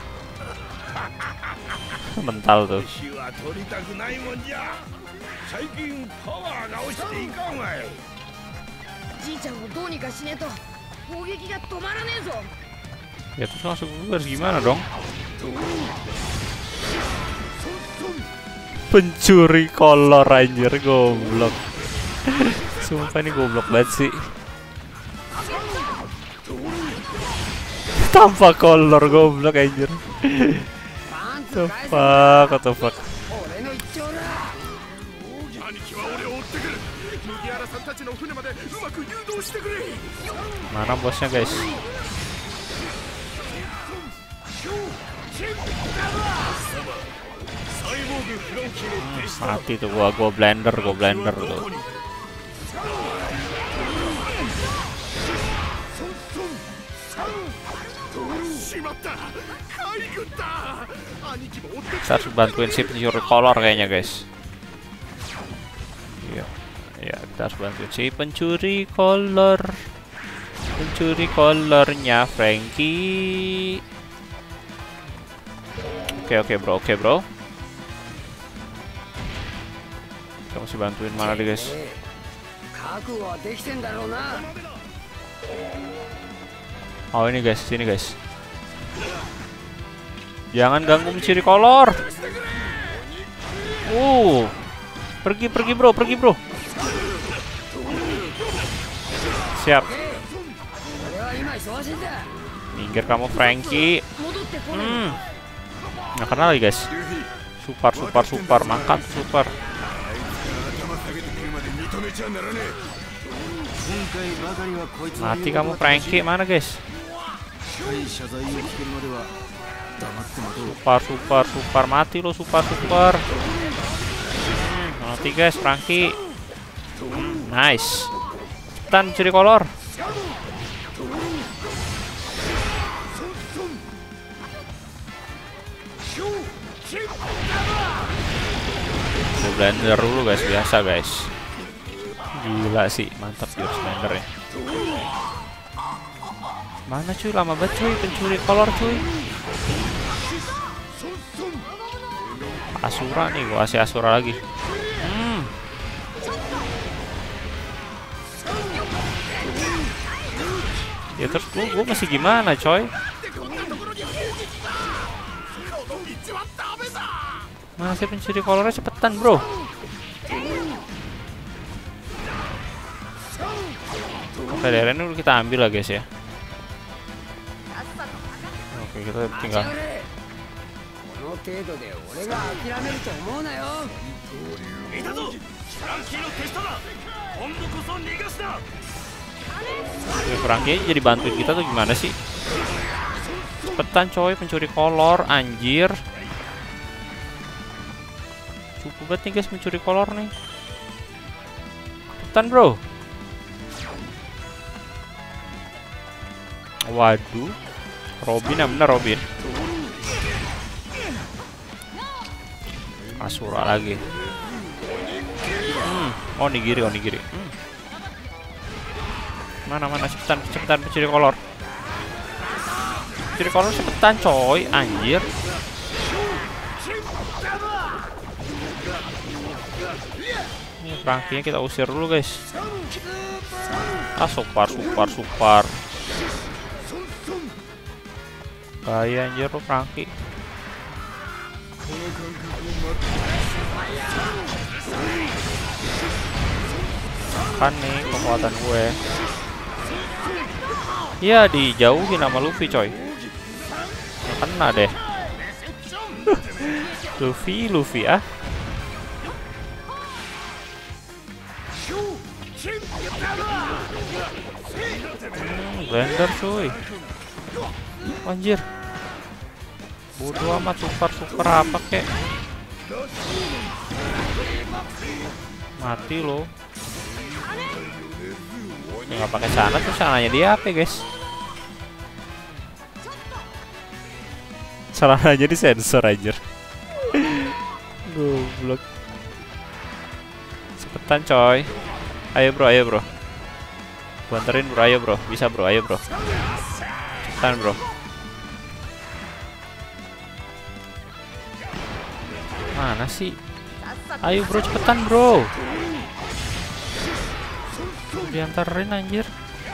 Mental tuh. Ya terus langsung gue harus gimana dong? Pencuri kolor anjir, goblok. Sumpah ini goblok banget sih. Tanpa kolor goblok anjir. What the fuck, what the fuck. Mana bosnya guys? Hmm, mati tuh gua, gua blender, gua blender tuh. Kita harus bantuin si pencuri kolor kayaknya guys. Iya, ya kita harus bantuin si pencuri kolor, pencuri kolornya Franky. Oke oke bro, oke bro. Kita mesti bantuin mana deh guys? Oh ini guys, sini guys. Jangan ganggu mencuri kolor. Uh, pergi pergi bro, pergi bro. Siap. Minggir kamu Franky. Hmm. Nggak kenal lagi guys. Super super super, makan super. Mati kamu Franky, mana guys? Super, super, super. Mati lo, super, super. Hmm, mati guys, Franky. Hmm, nice. Cepetan curi kolor. Blender dulu guys, biasa guys. Gila sih, mantap George Blender ya. Mana cuy, lama banget cuy pencuri kolor cuy. Asura nih, gua kasih Asura lagi. Hmm. Ya terus gua, gua masih gimana coy? Masih pencuri kolornya, cepetan bro. Oke, daerah ini kita ambil lah guys ya. Oke, kita tinggal. Oke, Franky jadi bantuin kita tuh gimana sih? Cepetan coy, pencuri kolor, anjir. Cukup banget nih guys mencuri kolor nih. Cepetan bro. Waduh, Robin yang bener Robin. Asura lagi. Hmm. Oh nigiri, oh nigiri. Hmm. Mana mana cepetan cepetan pencuri kolor. Pencuri kolor cepetan coy, anjir. Ini Franky-nya kita usir dulu guys. Ah super super super. Bahaya anjir lo Franky. Kan nih kekuatan gue. Iya dijauhin sama Luffy coy. Nggak kena deh. Luffy Luffy ah. Hmm, Blender cuy. Anjir. Bodoh amat, super super apa kek. Mati lo. Ya nggak pakai sana tuh, sananya dia apa guys? Salah aja di sensor aja. Goblok. Cepetan coy. Ayo bro, ayo bro. Banterin bro, ayo bro. Bisa bro, ayo bro. Cepetan bro. Mana sih? Ayo bro, cepetan bro. Diantarin anjir.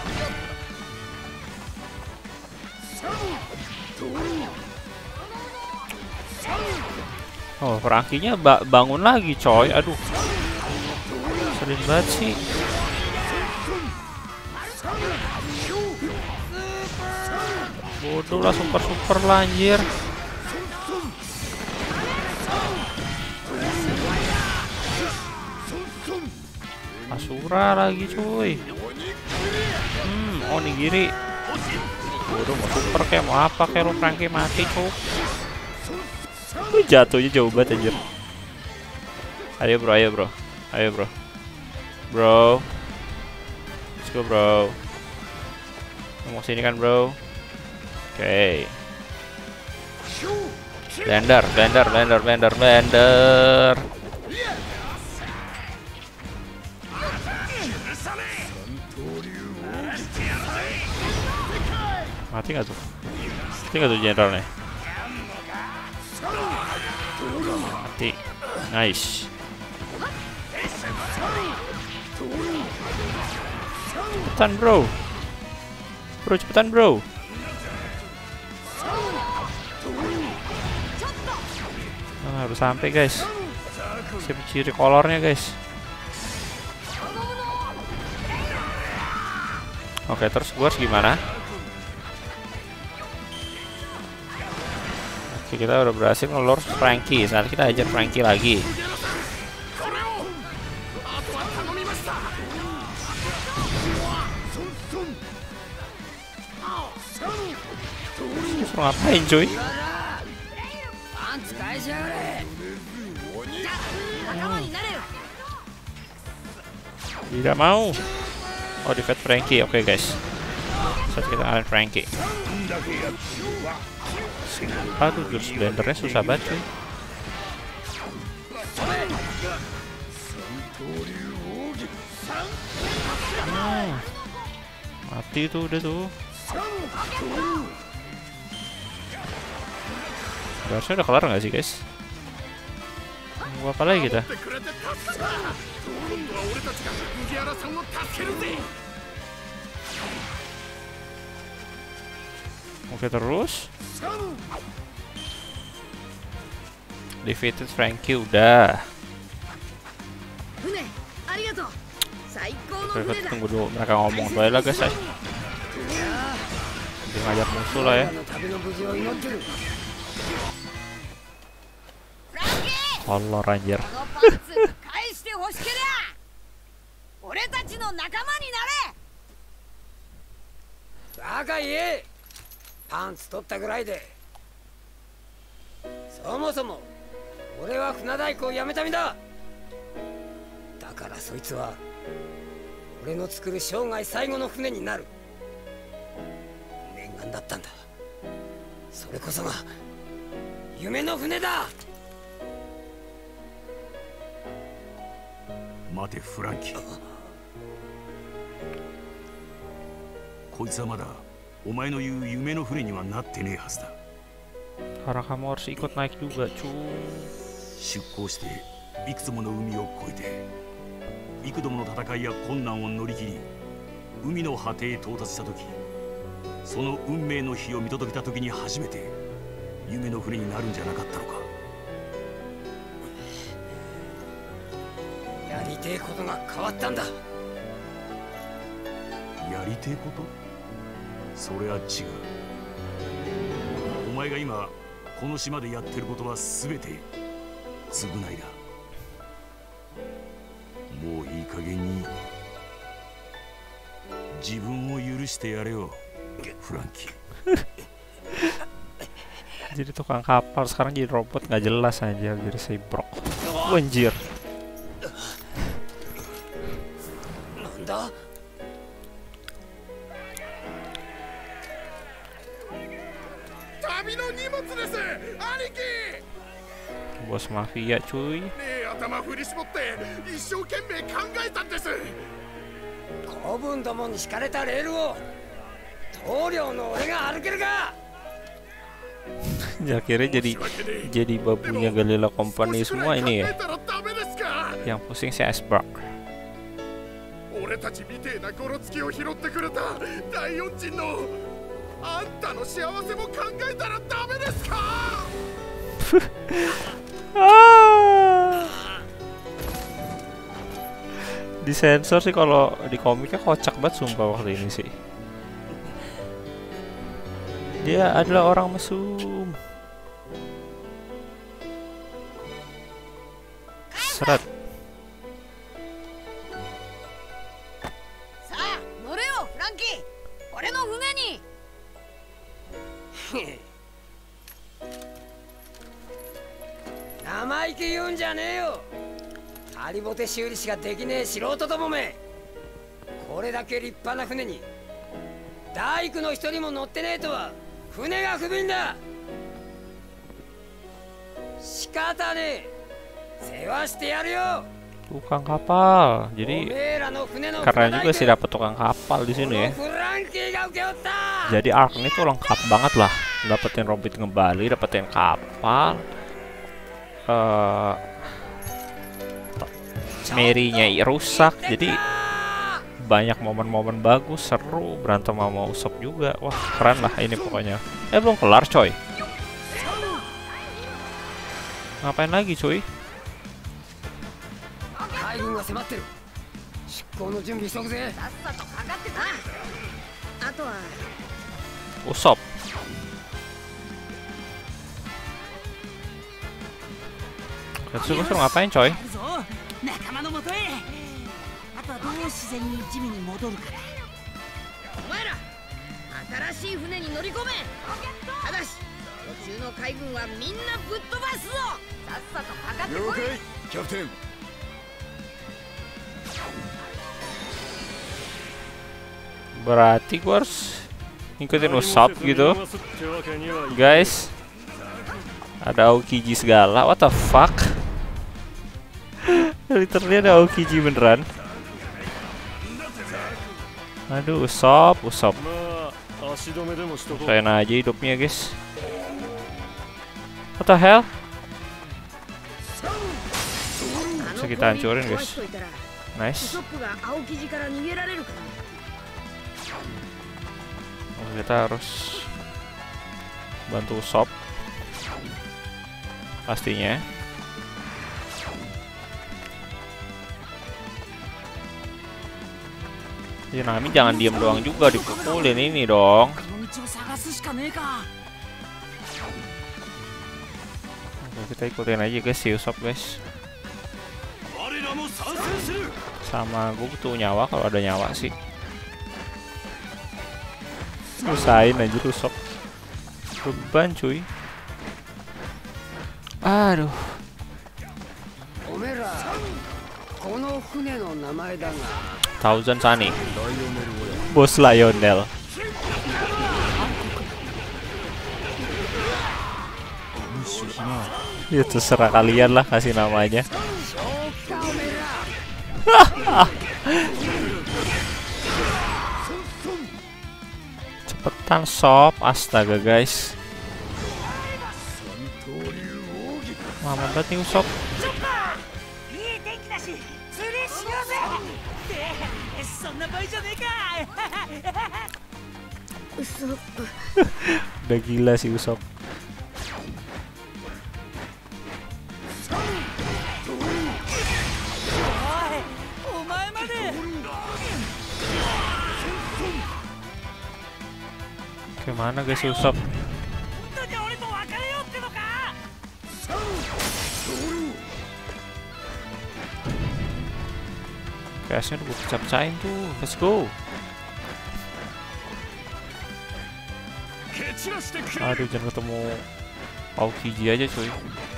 Oh, Franky-nya ba bangun lagi coy. Aduh. Sering banget sih. Bodoh lah, super-super lah anjir. Asura lagi cuy. Hmm, oh nigiri. Bodoh, mau super kayak mau apa kayak lo Franky mati cuy. Lu jatuhnya jauh banget anjir. Ayo bro, ayo bro. Ayo bro. Bro. Let's go bro. Mau sini kan bro. Oke. Okay. Blender, blender, blender, blender, blender. Mati nggak tuh? Mati nggak tuh jenderalnya? Mati. Nice. Cepetan bro. Bro cepetan bro. Nah, harus sampai guys. Siapa ciri kolornya guys? Oke, terus gue harus gimana? Oke, kita udah berhasil ngelor Franky. Saat kita ajar Franky lagi. Terus ngapain cuy? Tidak mau. Oh, defeat Frankie. Oke, okay, guys. Saat kita ngalahin Frankie. Aduh, jurus blendernya susah banget cuy. Hmm. Mati tuh udah tuh. Harusnya udah kelar nggak sih guys? Mau apa lagi kita? Oke terus. Defeated Frankie udah. Oke, kita tunggu dulu mereka ngomong dulu lah guys. Dia ngajak musuh lah ya. Allah Ranger. 待てフランキー、こいつはまだお前の言う夢の船にはなってねえはずだ。 Karena kamu harus ikut naik juga cuy. 出港していくつもの海を越えて幾度もの戦いや困難を乗り切り海の果てへ到達した時、その運命の日を見届けた時に初めて夢の船になるんじゃなかったのか。 やりてえことが変わったんだ。 やりてえこと？それは違う。お前が今この島でやってることは全て償いだ。もういい加減に自分を許してやれよフランキー。 Jadi tukang kapal sekarang jadi robot nggak jelas aja, jadi cyborg. Anjir. Bos mafia cuy. Ya akhirnya jadi jadi babunya Galila Company semua ini ya. Yang pusing si Iceberg. Disensor sih kalau di komiknya kocak banget sumpah waktu ini sih. Dia adalah orang mesum. Seret. Sa, nore yo, Frankie. Ore no fune ni. Namaike言うんじゃねえよ。ハリボテ修理しかできねえ素人どもめ。これだけ立派な船に大工の一人も乗ってねえとは船が不憫だ。仕方ねえ。世話してやるよ。 Tukang kapal. Jadi keren juga sih dapat tukang kapal di sini ya. Jadi arc ini tuh lengkap banget lah. Dapetin Robin kembali, dapetin kapal. Uh, Mary-nya rusak. Jadi banyak momen-momen bagus, seru, berantem sama Usopp juga. Wah, keren lah ini pokoknya. Eh, belum kelar, coy. Ngapain lagi, coy? Usopp. Katsugo suruh ngapain, coy? Berarti gua harus ngikutin Usopp gitu, guys. Ada Aokiji segala, what the fuck? Literally ada Aokiji beneran. Aduh, Usopp, Usopp. Kayak aja hidupnya, guys. What the hell? Bisa kita hancurin, guys. Nice. Oh, kita harus bantu Usopp pastinya. Ya, Nami jangan diem doang juga, dipukulin ini dong. Oke, kita ikutin aja guys si Usopp, guys. Sama gue butuh nyawa kalau ada nyawa sih. Usahain aja Usopp. Beban cuy. Aduh. Thousand Sunny, Bos Lionel. Ya terserah kalian lah kasih namanya. Cepetan Usopp, astaga guys. Mama banget nih Usopp. Udah gila sih Usopp. Gimana guys Usopp? Kayaknya udah pecah-pecahin tuh. Let's go. Aduh, jangan ketemu Aokiji aja cuy.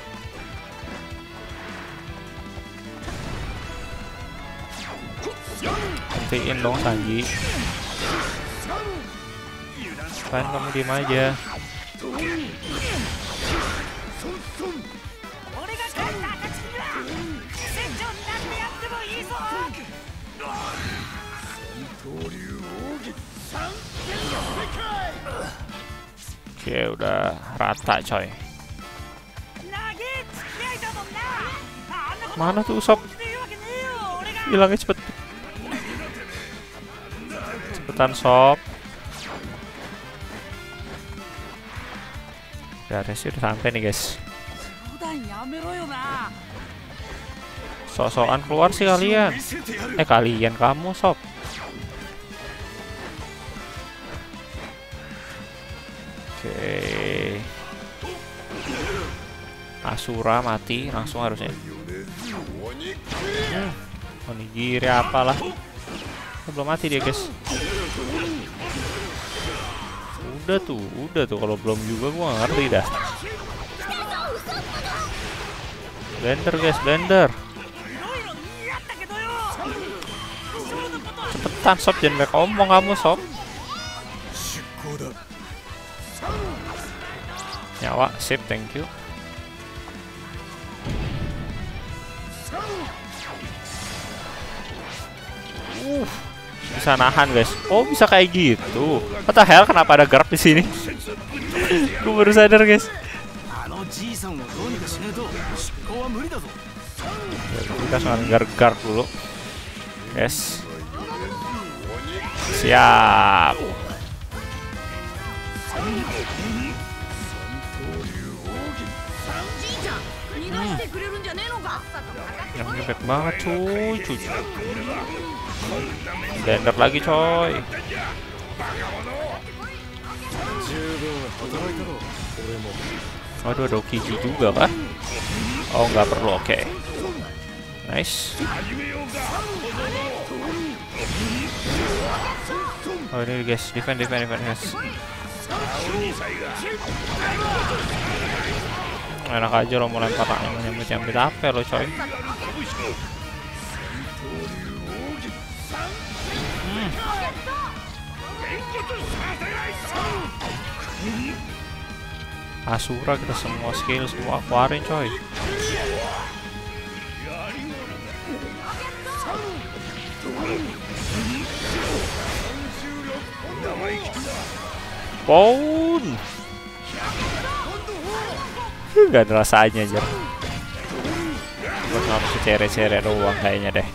Nantiin dong Sanji. Kan kamu diem aja. Oke, udah rata coy. Mana tuh Usopp? Hilangnya cepet. Cepetan Usopp. Ya, sih udah sampai nih guys. Sok-sokan keluar sih kalian. Eh kalian kamu Usopp. Oke. Asura mati langsung harusnya. Hmm. Onigiri apalah. Oh, belum mati dia guys. Udah tuh, udah tuh kalau belum juga gua ngerti dah. Blender guys, blender. Cepetan Sob, jangan banyak omong kamu Sob. Nyawa, sip, thank you. Uh, bisa nahan guys. Oh bisa kayak gitu. What the hell? Kenapa ada guard di sini? Gue baru sadar guys. Ya, kita langsung guard guard dulu. Yes. Siap. Hmm. Yang ngepet banget cuy, cuy. Blender lagi coy. Aduh, ada Aokiji juga kan? Oh nggak perlu, oke. Okay. Nice. Oh ini guys, defend, defend, defend guys. Enak aja lo mau lempar yang nyambit-nyambit apa lo coy. Hmm. Asura kita semua skill semua keluarin coy. Pound. Gak ada rasanya aja. Buat harus cere-cere doang kayaknya deh.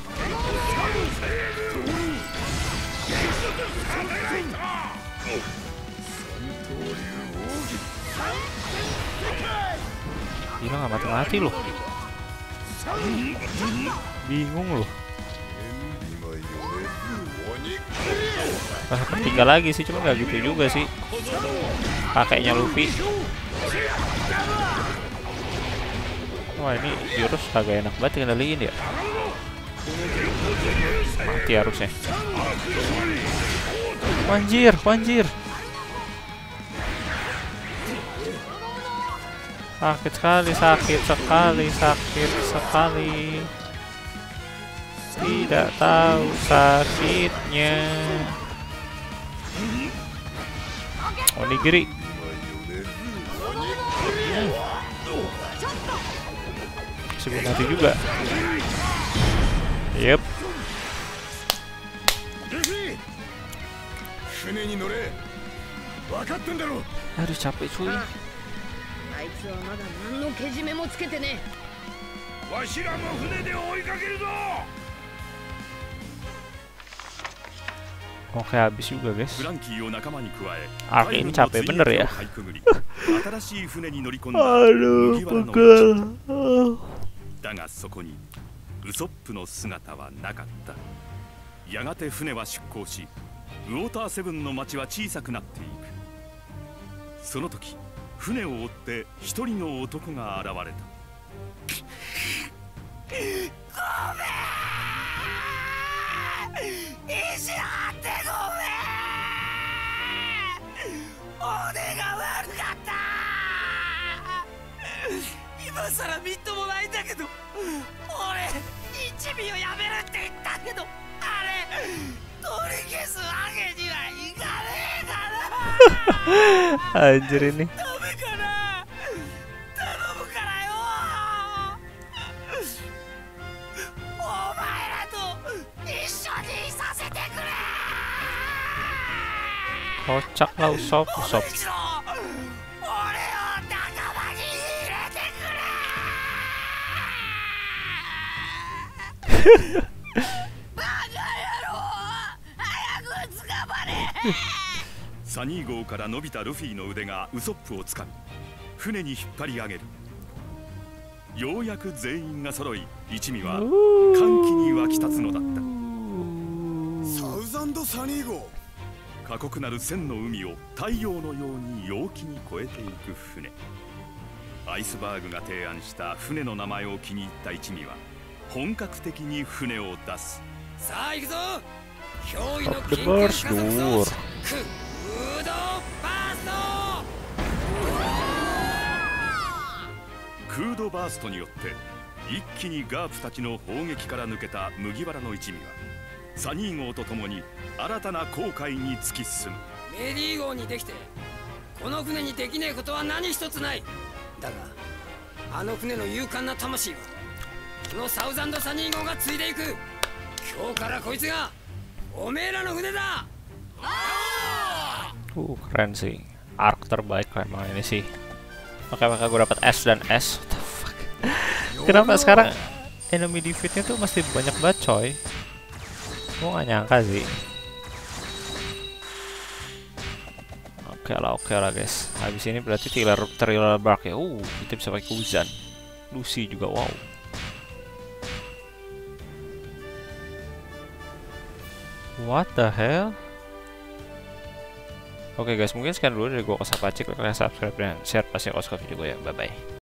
Gila gak mati-mati loh. Bingung loh. Nah, ketiga lagi sih, cuma gak gitu juga sih. Kakeknya Luffy. Wah ini jurus agak enak banget kendaliin ya. Mati harusnya. Wanjir, wanjir. Sakit sekali, sakit sekali, sakit sekali. Tidak tahu sakitnya. Onigiri. Hmm. Sebelum mati juga. Yep. Aduh capek cuy. Oke habis juga guys. Ark ini capek bener ya. Aduh pegel. だがそこにウソップの姿はなかった。やがて船は出港し、ウォーターセブンの町は小さくなっていく。その時、船を追って一人の男が現れた。ごめん、意地張ってごめん。俺が悪かった。今さらみっともないんだけど、俺一味をやめるって言ったけど、あれ取り消すわけにはいかねえかな。 Anjir ini. ダメかな。頼むからよ。お前らと一緒にいさせてくれ。 Kocak lah Usop, Usop. Sani サニー号から伸びたルフィの腕がウソップをつかみ、船に引っ張り上げる。ようやく全員が揃い、一味は歓喜に沸き立つのだった。サウザンドサニー号。過酷なる千の海を太陽のように陽気に越えていく船。アイスバーグが提案した船の名前を気に入った一味は本格的に船を出す。さあ行くぞ。驚異の緊急加速装置、クードバースト。クードバーストによって一気にガープたちの砲撃から抜けた麦わらの一味はサニー号と共に新たな航海に突き進む。メリー号にできてこの船にできねえことは何一つない。だがあの船の勇敢な魂はこのサウザンドサニー号が継いでいく。今日からこいつがおめえらの船だ。 Uh, keren sih. Ark terbaik emang ini sih. Oke, maka gue dapat S dan S. What the fuck? Kenapa sekarang enemy defeat-nya tuh mesti banyak banget coy? Gue gak nyangka sih. Oke lah, oke lah guys. Habis ini berarti thriller, thriller bark ya. Uh, kita bisa pakai Kuzan. Lucy juga, wow. What the hell? Oke guys, mungkin sekian dulu dari gue, Kosapacik. Kalian subscribe dan share pasti Koska video gue ya. Bye bye.